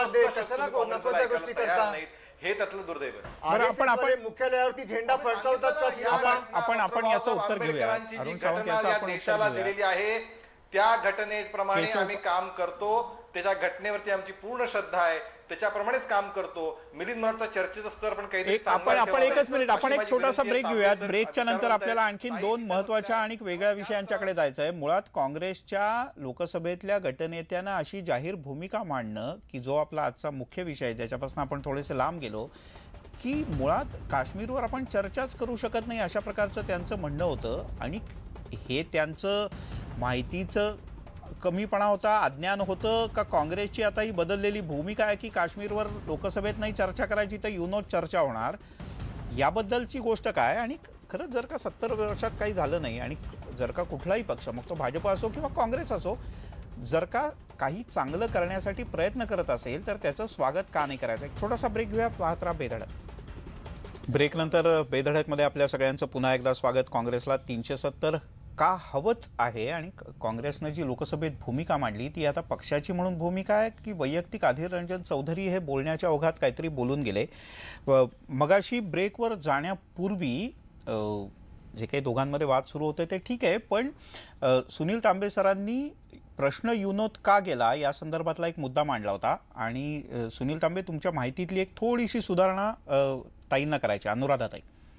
हे त्यातलं दुर्दैव आहे. मुख्यालयावरती झेंडा फडकवतात का? आपण याचं उत्तर घेऊया. अरुण सावंत, याचं आपण उत्तर दिलेली आहे. त्या घटनेप्रमाणे आम्ही काम करतो, त्याच्या घटनेवरती आमची पूर्ण श्रद्धा आहे, त्याच्याप्रमाणेच काम करतो. मिलिंद म्हणतो चर्चेचं स्तर पण काही आपण एकच मिनिट, आपण एक छोटासा ब्रेक घेऊयात. ब्रेकच्या नंतर आपल्याला आणखी 2 महत्वाच्या आणि वेगळ्या विषयांच्याकडे जायचं आहे. मुळात काँग्रेसच्या लोकसभेतल्या गटनेत्यांना अशी जाहीर भूमिका मांडणं, की जो आपला आजचा मुख्य विषय आहे, ज्याच्यापासून आपण थोडेसे लांब गेलो, की मुळात काश्मीरवर आपण चर्चाच करू शकत नाही, अशा प्रकारचं त्यांचं म्हणणं होतं. आणि हे त्यांचं माहितीचं कमीपणा होता, अज्ञान होतं का काँग्रेसची आता ही बदललेली भूमिका आहे की काश्मीरवर लोकसभेत नाही चर्चा करायची तर युनोत चर्चा होणार, याबद्दलची गोष्ट काय? आणि खरंच जर का 70 वर्षात काही झालं नाही आणि जर का कुठलाही पक्ष, मग तो भाजप असो किंवा काँग्रेस असो, जर का काही चांगलं करण्यासाठी प्रयत्न करत असेल तर त्याचं स्वागत का नाही करायचं? एक छोटासा ब्रेक घेऊया. पाहत राहा बेधडक. ब्रेकनंतर बेधडकमध्ये आपल्या सगळ्यांचं पुन्हा एकदा स्वागत. काँग्रेसला 370 का हवंच आहे आणि काँग्रेसनं जी लोकसभेत भूमिका मांडली ती आता पक्षाची म्हणून भूमिका आहे की वैयक्तिक? अधीर रंजन चौधरी हे बोलण्याच्या ओघात काहीतरी बोलून गेले. मगाशी ब्रेकवर जाण्यापूर्वी जे काही दोघांमध्ये वाद सुरू होते ते ठीक आहे, पण सुनील तांबे सरांनी प्रश्न युनोत का गेला या संदर्भातला एक मुद्दा मांडला होता. आणि सुनील तांबे, तुमच्या माहितीतली एक थोडीशी सुधारणा ताईंना करायची, अनुराधाताई.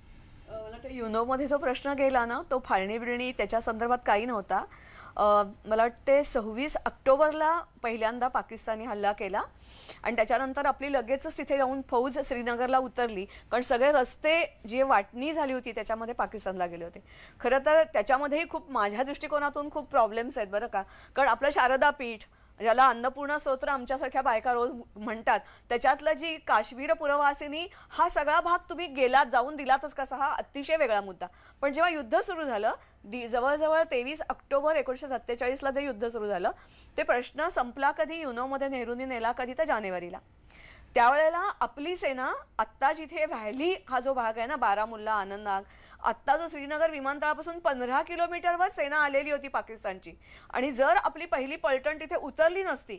युनोमध्ये जो प्रश्न गेला ना, तो फाळणी बिळणी त्याच्या संदर्भात काही नव्हता. मला वाटते 26 ऑक्टोबरला पहिल्यांदा पाकिस्तानी हल्ला केला आणि त्याच्यानंतर आपली लगेचच तिथे जाऊन फौज श्रीनगरला उतरली, कारण सगळे रस्ते जी वाटणी झाली होती त्याच्यामध्ये पाकिस्तानला गेले होते. खरं तर त्याच्यामध्येही खूप, माझ्या दृष्टिकोनातून खूप प्रॉब्लेम्स आहेत बरं का. कारण आपलं शारदा पीठ, ज्याला अन्नपूर्णा स्तोत्र आमच्यासारख्या बायका रोज म्हणतात, त्याच्यातलं जी काश्मीर पुरवासिनी, हा सगळा भाग तुम्ही गेलात, जाऊन दिलातच कसा, हा अतिशय वेगळा मुद्दा. पण जेव्हा युद्ध सुरू झालं, जवळजवळ 23 ऑक्टोबर 1947ला जे युद्ध सुरू झालं, ते प्रश्न संपला कधी, युनोमध्ये नेहरूंनी नेला कधी, तर जानेवारीला. त्यावेळेला आपली सेना आत्ता जिथे व्हॅली हा जो भाग आहे ना, बारामुल्ला, आनंदनाग, आत्ता जो श्रीनगर विमानतळापासून 15 किलोमीटरवर सेना आलेली होती पाकिस्तानची. आणि जर आपली पहिली पलटण तिथे उतरली नसती,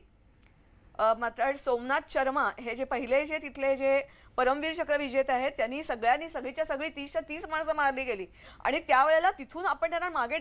मात्र सोमनाथ शर्मा हे जे पहिले जे तिथले जे परमवीर चक्र विजेते आहेत, त्यांनी सगळीच्या सगळी 30 माणसं मारली गेली. आणि त्यावेळेला तिथून आपण त्यांना मागे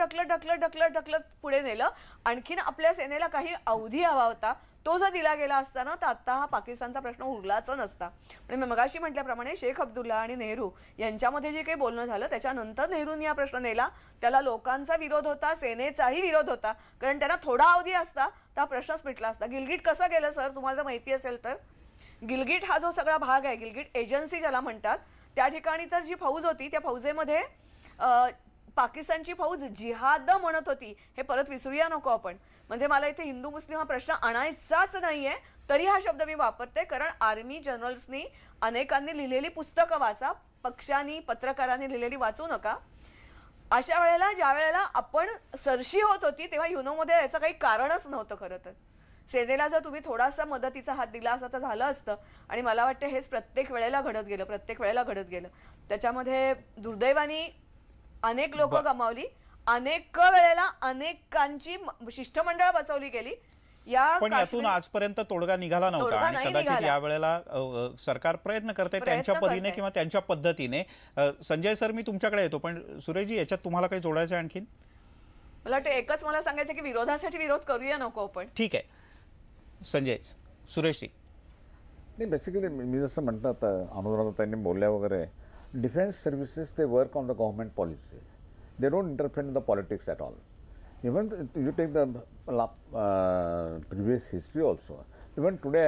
ढकलत पुढे नेलं. आणखीन आपल्या सेनेला काही अवधी हवा होता, तो जर दिला गेला असता ना, तर आता हा पाकिस्तानचा प्रश्न उरलाच नसता. म्हणजे मी मगाशी म्हटल्याप्रमाणे शेख अब्दुल्ला आणि नेहरू यांच्यामध्ये जे काही बोलणं झालं, त्याच्यानंतर नेहरूंनी हा प्रश्न नेला. त्याला लोकांचा विरोध होता, सेनेचाही विरोध होता, कारण त्यांना थोडा अवधी असता तर हा प्रश्नच मिटला असता. गिलगिट कसं गेलं सर, तुम्हाला जर माहिती असेल तर? गिलगिट हा जो सगळा भाग आहे, गिलगिट एजन्सी ज्याला म्हणतात, त्या ठिकाणी तर जी फौज होती त्या फौजेमध्ये पाकिस्तानची फौज जिहाद म्हणत होती. हे परत विसरूया नको आपण. म्हणजे मला इथे हिंदू मुस्लिम हा प्रश्न आणायचाच नाहीये, तरी हा शब्द मी वापरते, कारण आर्मी जनरल्सनी अनेकांनी लिहिलेली पुस्तकं वाचा, पक्षांनी पत्रकारांनी लिहिलेली वाचू नका. अशा वेळेला ज्या वेळेला आपण सरशी होत होती तेव्हा युनोमध्ये याचं काही कारणच नव्हतं. खरं तर सेनेला जर तुम्ही थोडासा मदतीचा हात दिला असता तर झालं असतं. आणि मला वाटतं हेच प्रत्येक वेळेला घडत गेलं. त्याच्यामध्ये दुर्दैवाने अनेक लोक गमावली, अनेक वेळेला अनेकांची शिष्टमंडळ बसवली गेली. पण यातून आजपर्यंत तोडगा निघाला नव्हता आणि कदाचित या वेळेला सरकार प्रयत्न करते त्यांच्या परीने किंवा त्यांच्या पद्धतीने. संजय सर, मी तुमच्याकडे येतो, पण सुरेशजी याच्यात तुम्हाला काही जोडायचं आहे आणखीन? मला वाटतं एकच मला सांगायचं की विरोधासाठी विरोध करूया नको आपण. ठीक आहे संजय. सुरेशजी? नाही, बेसिकली मी जसं म्हणतात अनुराधाताईंनी बोलल्या वगैरे, defence services they work on the government policy, they don't interfere in the politics at all. Even you take the previous history also. Even today,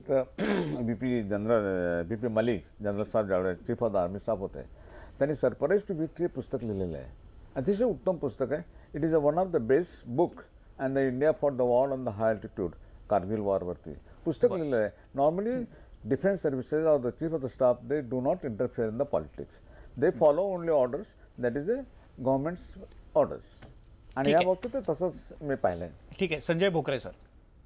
BP Malik, General Staff, Chief of the Army Staff होते, त्यांनी surprise to victory पुस्तक लिहिलेलं आहे. अतिशय उत्तम पुस्तक आहे. It is one of the best book and the India for the war on the high altitude, Kargil वॉरवरती पुस्तक लिहिलेलं आहे. Normally defence services or the chief of the staff they do not interfere in the politics. They follow only orders, that is a government's orders. आणि या बाबतीत तसंच मी पाहिलंय. ठीक आहे संजय भोकरे सर.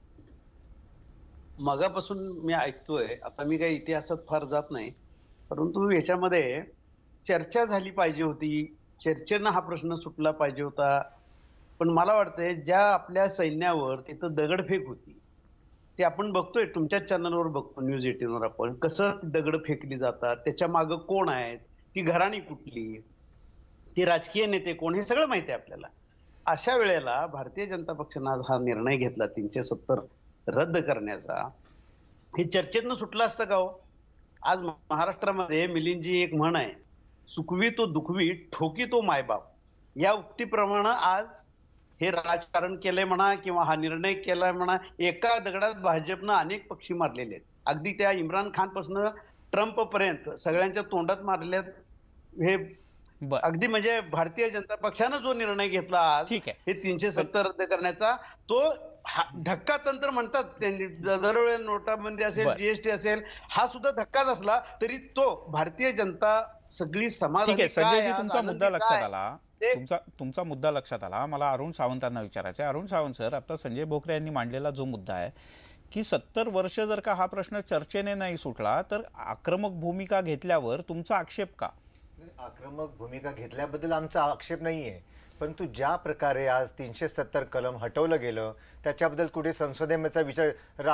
मगापासून मी ऐकतोय, आता मी काही इतिहासात फार जात नाही, परंतु याच्यामध्ये चर्चा झाली पाहिजे होती, चर्चेनं हा प्रश्न सुटला पाहिजे होता. पण मला वाटतंय ज्या आपल्या सैन्यावर तिथं दगडफेक होती ते आपण बघतोय, तुमच्याच चॅनलवर बघतो, न्यूज 18वर आपण कसं दगड फेकली जातात, त्याच्या मागं कोण आहेत, ती घराणी कुठली, ती राजकीय नेते कोण, हे सगळं माहिती आहे आपल्याला. अशा वेळेला भारतीय जनता पक्षानं हा निर्णय घेतला 370 रद्द करण्याचा, हे चर्चेतनं सुटलं असतं का हो? आज महाराष्ट्रामध्ये मिलिंदजी एक म्हण आहे, सुखवी तो दुखवी, ठोकी तो मायबाप. या उक्तीप्रमाणे आज हे राजकारण केलंय म्हणा किंवा हा निर्णय केलाय म्हणा. एका दगडात भाजपनं अनेक पक्षी मारलेले आहेत. अगदी त्या इम्रान खान पासून ट्रम्प पर्यंत सगळ्यांच्या तोंडात मारल्यात. हे अगदी म्हणजे भारतीय जनता पक्षानं जो निर्णय घेतला आज हे 370 रद्द करण्याचा, तो धक्का तंत्र म्हणतात त्यांनी. दरवेळी नोटाबंदी असेल, जीएसटी असेल, हा सुद्धा धक्काच असला तरी तो भारतीय जनता सगळी समाधानी. संजयजी, तुमचा मुद्दा लक्षात आला, तुमचा मुद्दा लक्षात आला. मला अरुण सावंतांना विचारायचं आहे. अरुण सावंत सर, आता संजय भोकरे यांनी मांडलेला जो मुद्दा आहे की 70 वर्ष जर का हा प्रश्न चर्चेने नाही सुटला तर आक्रमक भूमिका घेतल्यावर तुमचा आक्षेप का? आक्रमक भूमिका घेतल्याबद्दल आमचा आक्षेप नाही आहे, परंतु ज्या प्रकारे आज 370 कलम हटवलं गेलं त्याच्याबद्दल कुठे संसदेचा विचार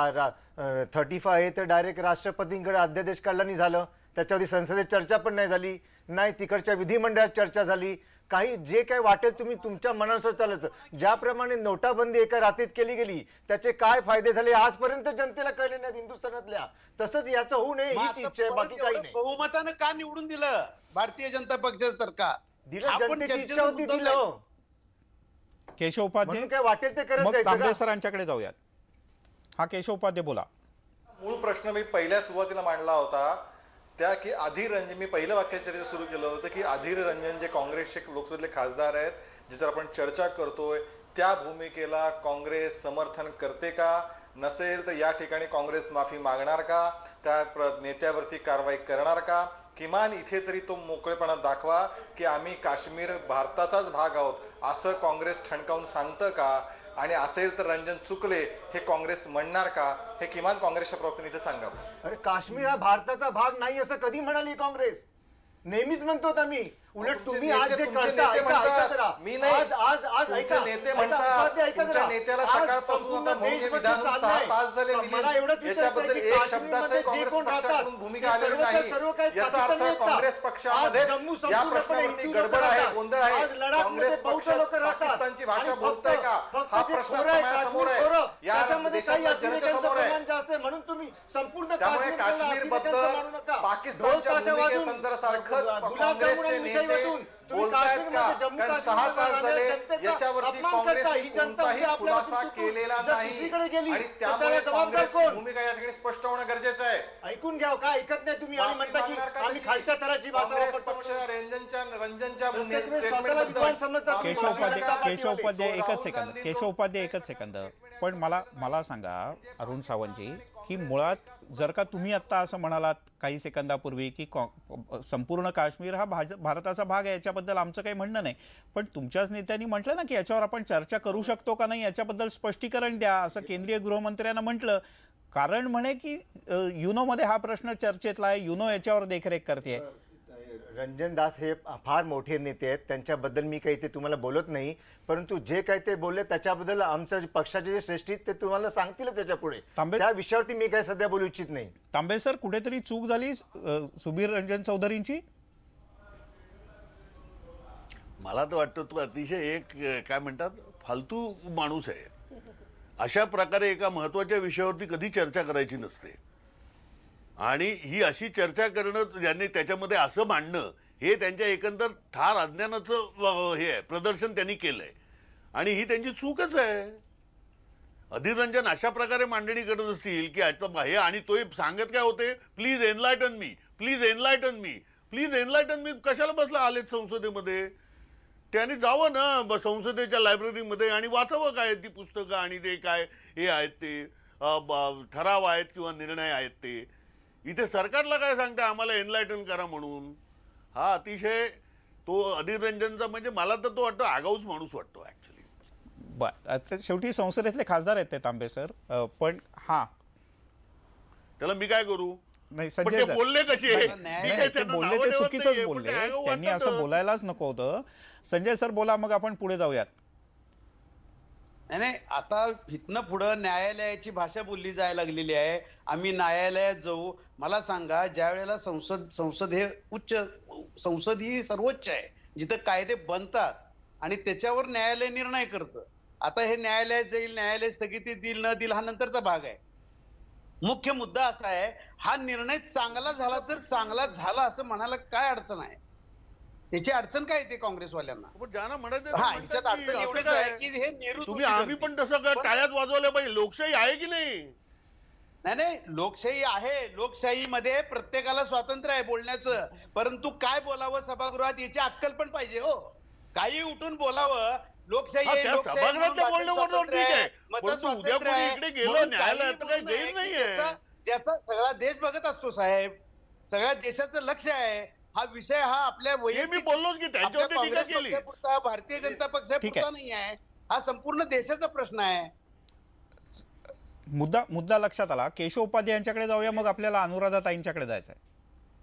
35 आहे तर डायरेक्ट राष्ट्रपतींकडे अध्यादेश काढला नाही झालं, त्याच्यावरती संसदेत चर्चा पण नाही झाली, नाही तिकडच्या विधिमंडळात चर्चा झाली. काही जे काही वाटेल तुम्ही तुमच्या मनानुसार चालायचं. ज्याप्रमाणे नोटाबंदी एका रात्रीत केली गेली त्याचे काय फायदे झाले आजपर्यंत जनतेला कळले नाहीत हिंदुस्थानातल्या. तसंच याचं होऊ नये हीच इच्छा आहे, बाकी काही नाही. बहुमतानं का निवडून दिलं भारतीय जनता पक्षाचं सरकार? दिलं, जनतेची इच्छा होती दिलं. केशव उपाध्ये काय वाटेल ते करत जायचं. तांबे सरांच्याकडे जाऊयात. हा केशव उपाध्ये बोला. मूळ प्रश्न मी पहिल्या सुरुवातीला मांडला होता त्या की अधीर रंजन, मी पहिलं वाक्याचर्चा सुरू केलं होतं की अधीर रंजन जे काँग्रेसचे लोकसभेतले खासदार आहेत ज्याच्यावर आपण चर्चा करतोय त्या भूमिकेला काँग्रेस समर्थन करते का? नसेल तर या ठिकाणी काँग्रेस माफी मागणार का? त्या नेत्यावरती कारवाई करणार का? किमान इथे तरी तो मोकळेपणा दाखवा की आम्ही काश्मीर भारताचाच भाग आहोत असं काँग्रेस ठणकावून सांगतं का? आणि असेल तर रंजन चुकले हे काँग्रेस म्हणणार का? हे किमान काँग्रेसच्या प्रवक्त्यांनी इथे सांगावं. अरे काश्मीर हा भारताचा भाग नाही असं कधी म्हणाली काँग्रेस? नेहमीच म्हणतो आम्ही. उलट तुम्ही आज जे करता ऐका जरा, मी नाही, आज ऐका नेते म्हणतात तुमच्या नेत्याला सकाळपासून मला एवढंच विचारायचं की काश्मीरमध्ये जे कोण राहतात भूमिका आलेली नाही. याचा अर्थ काँग्रेस पक्षामध्ये या प्रश्नावरती गडबड आहे, गोंधळ आहे. काँग्रेस पक्ष पाकिस्तानची भाषा बोलतोय का हा प्रश्न समोर आहे, या देशातल्या जनतेसमोर आहे. म्हणून तुम्ही संपूर्ण त्यामुळे काश्मीर बद्दल पाकिस्तानच्या भूमिकेसारखं काँग्रेसचे नेते बोलतायत का? कारण 6 तास झाले याच्यावरती काँग्रेसने कोणताही खुलासा केलेला नाही आणि त्यामुळे काँग्रेसची भूमिका या ठिकाणी स्पष्ट होणं गरजेचं आहे. ऐकून घ्या का? ऐकत नाही तुम्ही आणि म्हणता की आम्ही खालच्या तराची भाषा वापरतो. रंजनच्या केशव उपाध्याय एकच सेकंद. पण मला सांगा अरुण सावंतजी की मुळात जर का तुम्ही आता असं म्हणालात काही सेकंदापूर्वी की संपूर्ण काश्मीर हा भारताचा भाग आहे, याच्याबद्दल आमचं काही म्हणणं नाही, पण तुमच्याच नेत्यांनी म्हटलं ना की याच्यावर आपण चर्चा करू शकतो का नाही याच्याबद्दल स्पष्टीकरण द्या असं केंद्रीय गृहमंत्र्यांना म्हटलं. कारण म्हणे की युनोमध्ये हा प्रश्न चर्चेतला आहे, युनो याच्यावर देखरेख करते. रंजन दास हे फार मोठे नेते आहेत, त्यांच्याबद्दल मी काही ते तुम्हाला बोलत नाही, परंतु जे काही ते बोलले त्याच्याबद्दल आमच्या पक्षाचे जे श्रेष्ठी ते तुम्हाला सांगतीलच त्याच्या पुढे. त्या विषयावरती मी काही सध्या बोलू इच्छित नाही. तांबे सर, कुठेतरी चूक झाली सुबीर रंजन चौधरींची? मला तर वाटतं तो अतिशय एक काय म्हणतात फालतू माणूस आहे. अशा प्रकारे एका महत्वाच्या विषयावरती कधी चर्चा करायची नसते आणि ही अशी चर्चा करणं ज्यांनी त्याच्यामध्ये असं मांडणं हे त्यांच्या एकंदर ठार अज्ञानाचं हे आहे, प्रदर्शन त्यांनी केलंय आणि ही त्यांची चूकच आहे. अधीर रंजन अशा प्रकारे मांडणी करत असतील की हे आणि तो सांगत काय होते, please enlighten me, please enlighten me, please enlighten me. कशाला बसला आलेत संसदेमध्ये? त्याने जावं ना संसदेच्या लायब्ररीमध्ये आणि वाचावं काय ती पुस्तकं आणि ते काय हे आहेत ते ठराव आहेत किंवा निर्णय आहेत ते. इथे सरकारला काय सांगते आम्हाला एनलायटन करा म्हणून? हा अतिशय तो अधीर रंजनचा म्हणजे मला तर तो वाटतो आगाऊच माणूस वाटतो ऍक्च्युली. बर, शेवटी संसदेतले खासदार आहेत ते तांबे सर, पण हा त्याला मी काय करू? नाही संजय बोलले कसे बोलले ते चुकीचंच बोलले, त्यांनी असं बोलायलाच नको होतं. संजय सर बोला, मग आपण पुढे जाऊयात. नाही, आता इथनं पुढं न्यायालयाची भाषा बोलली जायला लागलेली आहे. आम्ही न्यायालयात जाऊ. मला सांगा, ज्या वेळेला संसद हे संसद ही सर्वोच्च आहे, जिथं कायदे बनतात आणि त्याच्यावर न्यायालय निर्णय करतं. आता हे न्यायालयात जाईल, न्यायालय स्थगिती देईल न देईल हा नंतरचा भाग आहे. मुख्य मुद्दा असा आहे, हा निर्णय चांगला झाला तर चांगला झाला असं म्हणायला काय अडचण आहे? त्याची अडचण काय येते काँग्रेसवाल्यांना? ह्याच्यात अडचण एवढीच आहे की हे नेहरू तुम्ही आम्ही पण तसं टाळ्यात वाजवल्या पाहिजे. लोकशाही आहे की नाही? नाही, लोकशाही आहे. लोकशाहीमध्ये प्रत्येकाला स्वातंत्र्य आहे बोलण्याचं, परंतु काय बोलावं सभागृहात याची अक्कल पण पाहिजे. हो, काही उठून बोलावं. लोकशाही आहे, ज्याचा सगळा देश बघत असतो साहेब, सगळ्या देशाचं लक्ष आहे. हा विषय हा आपल्या भारतीय जनता पक्षापुरता नाही आहे, हा संपूर्ण देशाचा प्रश्न आहे. मुद्दा लक्षात आला. केशव उपाध्याय यांच्याकडे जाऊया, मग आपल्याला अनुराधाताईंच्याकडे जायचं आहे.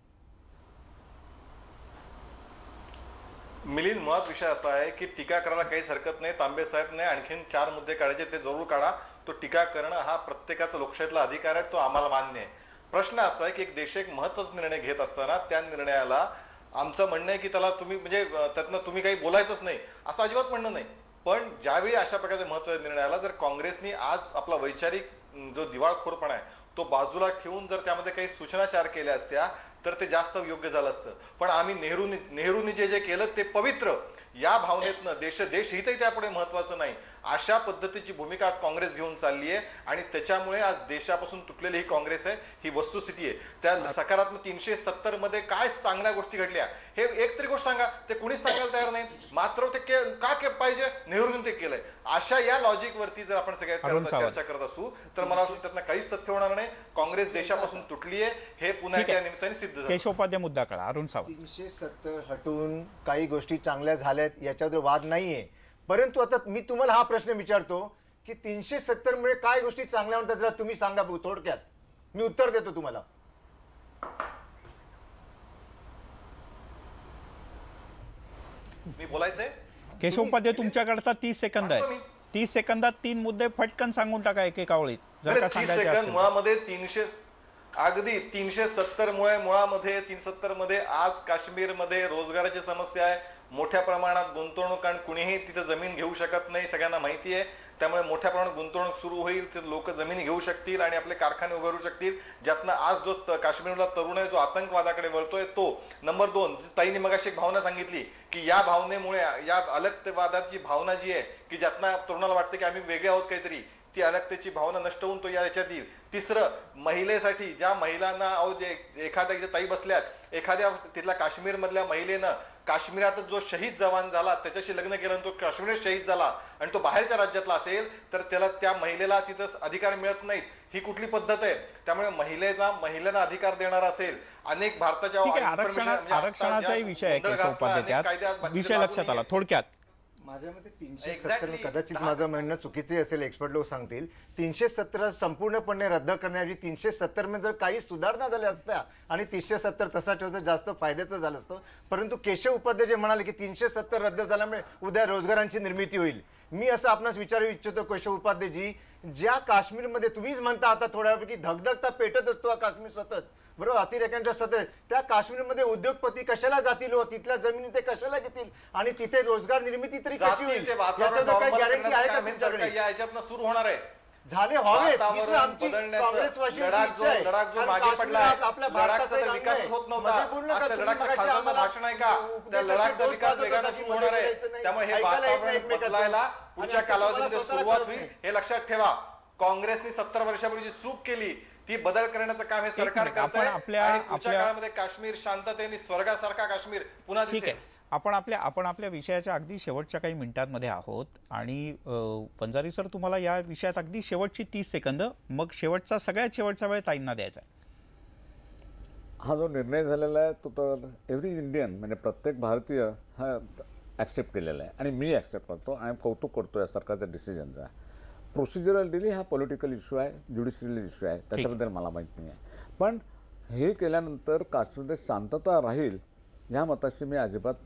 मिलिंद, मुळात विषय असा आहे की टीका करायला काहीच हरकत नाही. तांबे साहेब नाही आणखीन 4 मुद्दे काढायचे, ते जरूर काढा. तो टीका करणं हा प्रत्येकाचा लोकशाहीतला अधिकार आहे, तो आम्हाला मान्य आहे. प्रश्न असा आहे की एक देश एक महत्त्वाचा निर्णय घेत असताना त्या निर्णयाला आमचं म्हणणं आहे की त्याला तुम्ही म्हणजे त्यातनं तुम्ही काही बोलायचंच नाही असं अजिबात म्हणणं नाही. पण ज्यावेळी अशा प्रकारचे महत्त्वाच्या निर्णयाला जर काँग्रेसनी आज आपला वैचारिक जो दिवाळखोरपणा आहे तो बाजूला ठेवून जर त्यामध्ये काही सूचनाचार केल्या असत्या तर ते जास्त योग्य झालं असतं. पण आम्ही नेहरूंनी जे केलं ते पवित्र या भावनेतनं देशहितही त्यापुढे महत्वाचं नाही अशा पद्धतीची भूमिका आज काँग्रेस घेऊन चालली आहे आणि त्याच्यामुळे आज देशापासून तुटलेली ही काँग्रेस आहे, ही वस्तुस्थिती आहे. त्या सकारात्मक 370 मध्ये काय चांगल्या गोष्टी घडल्या हे एक तरी गोष्ट सांगा. ते कुणीच सांगायला तयार नाही. मात्र ते का पाहिजे? नेहरूंनी ते केलंय. अशा या लॉजिक वरती जर आपण सगळ्या चर्चा करत असू तर मला वाटतं त्यातनं काहीच तथ्य होणार नाही. काँग्रेस देशापासून तुटली आहे हे पुन्हा त्या निमित्ताने सिद्ध झालं. केशव उपाध्याय मुद्दा कळा. अरुण सावंत, 370 हटून काही गोष्टी चांगल्या झाल्यात याच्यावर वाद नाहीये, परंतु आता मी तुम्हाला हा प्रश्न विचारतो की 370 मुळे काय गोष्टी चांगल्या म्हणतात जरा तुम्ही सांगा थोडक्यात. मी उत्तर देतो तुम्हाला. मी बोलायचंय. केशव उपाध्याय तुमच्याकडे 30 सेकंद आहे. 30 सेकंदात 3 मुद्दे फटकन सांगून टाका एकेका ओळीत जर का सांगायचे असेल. मुळामध्ये 300 अगदी 370 मुळामध्ये 370 मध्ये आज काश्मीरमध्ये रोजगाराची समस्या आहे, मोठ्या प्रमाणात गुंतवणूक, कारण कुणीही तिथे जमीन घेऊ शकत नाही, सगळ्यांना माहिती आहे. त्यामुळे मोठ्या प्रमाणात गुंतवणूक सुरू होईल, ते लोक जमिनी घेऊ शकतील आणि आपले कारखाने उभारू शकतील, ज्यातनं आज जो काश्मीरमधला तरुण आहे जो आतंकवादाकडे वळतोय तो. नंबर 2, ताईंनी मगाशी एक भावना सांगितली की या भावनेमुळे, या अलगतेवादाची भावना जी आहे की ज्यातनं तरुणाला वाटतं की आम्ही वेगळे आहोत काहीतरी, ती अलगतेची भावना नष्ट होऊन तो याच्यात येईल. तिसरं, महिलेसाठी ज्या महिलांना एखाद्या ताई बसल्यात, एखाद्या तिथल्या काश्मीरमधल्या महिलेनं काश्मीरात जो शहीद जवान झाला त्याच्याशी लग्न केलं, तो काश्मीर शहीद झाला आणि तो बाहेरच्या राज्यातला असेल तर त्याला, त्या महिलेला तिथं अधिकार मिळत नाहीत. ही कुठली पद्धत आहे? त्यामुळे महिलांना अधिकार देणार असेल. अनेक भारताच्या आरक्षणाचाही विषय आहे केशव उपाध्ये, त्यात विषय लक्षात आला थोडक्यात. माझ्या मते 370, कदाचित माझं म्हणणं चुकीचे असेल, एक्सपर्ट लोक सांगतील, 370 संपूर्णपणे रद्द करण्याऐवजी 370 मध्ये जर काही सुधारणा झाल्या असत्या आणि 370 तसा ठेवता जास्त फायद्याचं झालं असतं. परंतु केशव उपाध्ये जे म्हणाले की 370 रद्द झाल्यामुळे उद्या रोजगारांची निर्मिती होईल, मी असं आपणास विचारू इच्छितो केशव उपाध्येजी, ज्या काश्मीरमध्ये तुम्हीच म्हणता आता थोड्या वेळापैकी धगधगता पेटत असतो हा काश्मीर सतत, बरोबर, अतिरेक्यांच्या सतत, त्या काश्मीरमध्ये उद्योगपती कशाला जातील, तिथल्या जमिनी ते कशाला घेतील आणि तिथे रोजगार निर्मिती तरी कशी होईल, याच्याबद्दल काही गॅरंटी आहे का तुमच्याकडे? याच्यातनं सुरू होणार आहे, झाले हवेत, आमची काँग्रेसवाशी इच्छा आहे. आपल्या भारताचा विकास होत नव्हता, भाषण आहे का त्या लडाखचा विकास वेगाने सुरू होणार आहे. त्यामुळे हे वातावरण बदलायला पुढच्या कालावधीमध्ये सुरुवात होईल, हे लक्षात ठेवा. काँग्रेसने 70 वर्षापूर्वी चूक केली, ती बदल करण्याचं काम हे सरकार करतंय आणि पुढच्या काळामध्ये काश्मीर शांततेने स्वर्गासारखा काश्मीर पुन्हा. ठीक आहे, आपण आपल्या विषयाच्या अगदी शेवटच्या काही मिनिटांमध्ये आहोत आणि पंजारी सर तुम्हाला या विषयात अगदी शेवटची 30 सेकंद, मग सगळ्यात शेवटचा वेळ ताईंना द्यायचा आहे. हा जो निर्णय झालेला आहे तो तर एव्हरी इंडियन म्हणजे प्रत्येक भारतीय हा ॲक्सेप्ट केलेला आहे आणि मी ॲक्सेप्ट करतो आणि कौतुक करतो या सरकारच्या डिसिजनचा. प्रोसिजरल डिले हा पॉलिटिकल इश्यू आहे, ज्युडिशियल इश्यू आहे, त्याच्याबद्दल मला माहीत नाही आहे. पण हे केल्यानंतर काश्मीरमध्ये शांतता राहील ह्या मताशी मी अजिबात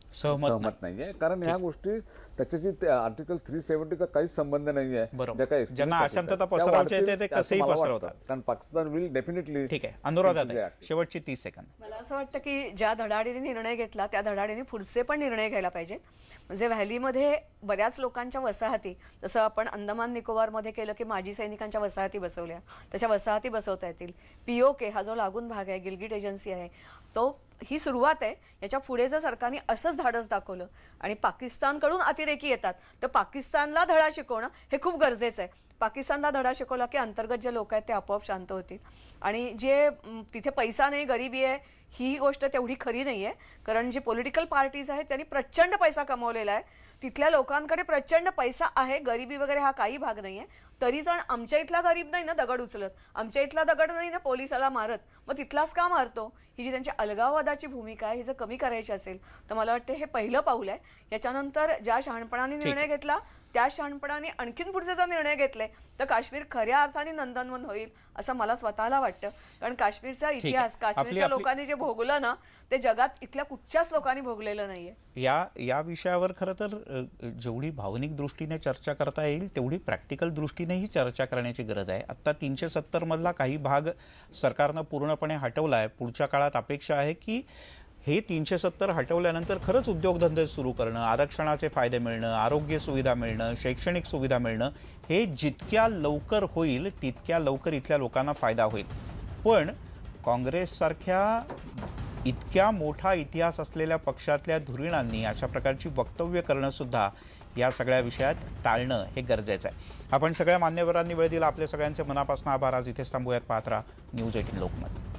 सहमत नाही आहे, कारण ह्या गोष्टी त्याच्याशी आर्टिकल 370चा काहीच संबंध नाही आहे. ज्यांना अशांतता पसरवायची आहे ते कसेही पसरवतात, कारण पाकिस्तान विल डेफिनेटली. ठीक आहे, अनुराधा शेवटची 30 सेकंद. मला असं वाटतं की ज्या धडाडीने निर्णय घेतला त्या धडाडीने पुढचे पण निर्णय घ्यायला पाहिजेत. म्हणजे व्हॅलीमध्ये बऱ्याच लोकांच्या वसाहती, जसं आपण अंदमान निकोबारमध्ये केलं की माजी सैनिकांच्या वसाहती बसवल्या, तशा वसाहती बसवता येतील. POK हा जो लागून भाग आहे, गिलगिट एजन्सी आहे, तो ही सुरुवात आहे. याच्या पुढे जर सरकारने असंच धाडस दाखवलं आणि पाकिस्तानकडून अतिरेकी येतात तर पाकिस्तानला धडा शिकवणं हे खूप गरजेचं आहे. पाकिस्तानला धडा शिकवला की अंतर्गत जे लोक आहेत ते आपोआप शांत होतील. आणि जे तिथे पैसा नाही, गरिबी आहे, ही गोष्ट तेवढी खरी नाही आहे, कारण जे पॉलिटिकल पार्टीज आहेत त्यांनी प्रचंड पैसा कमवलेला आहे. तिथल्या लोकांकडे प्रचंड पैसा आहे, गरिबी वगैरे हा काही भाग नाही आहे. तरी जण आमच्या इथला गरीब नाही ना दगड उचलत, आमच्या इथला दगड नाही ना पोलिसाला मारत, मग तिथलाच का मारतो? ही जी त्यांची अलगाववादाची भूमिका आहे ही जर कमी करायची असेल तर मला वाटतं हे पहिलं पाऊल आहे. याच्यानंतर ज्या शहाणपणाने निर्णय घेतला त्या शहाणपणाने आणखीन पुढचे जर निर्णय घेतले तर काश्मीर खऱ्या अर्थाने नंदनवन होईल असं मला स्वतःला वाटतं. कारण काश्मीरचा इतिहास, काश्मीरच्या लोकांनी जे भोगलं ना ते जगात इथल्या कुठच्याच लोकांनी भोगलेलं नाहीये. या विषयावर खरं तर जेवढी भावनिक दृष्टीने चर्चा करता येईल तेवढी प्रॅक्टिकल दृष्टीनेही चर्चा करण्याची गरज आहे. आत्ता 370 मधला काही भाग सरकारनं पूर्णपणे हटवला आहे. पुढच्या काळात अपेक्षा आहे की हे 370 हटवल्यानंतर खरंच उद्योगधंदे सुरू करणं, आरक्षणाचे फायदे मिळणं, आरोग्य सुविधा मिळणं, शैक्षणिक सुविधा मिळणं हे जितक्या लवकर होईल तितक्या लवकर इथल्या लोकांना फायदा होईल. पण काँग्रेससारख्या इतक्या मोठा इतिहास असलेल्या पक्षातल्या धुरीणांनी अशा प्रकारची वक्तव्य करणं सुद्धा या सगळ्या विषयात टाळणं हे गरजेचं आहे. आपण सगळ्या मान्यवरांनी वेळ दिला, आपल्या सगळ्यांचे मनापासून आभार. आज इथेच थांबूयात. पाहत राहा न्यूज 18 लोकमत.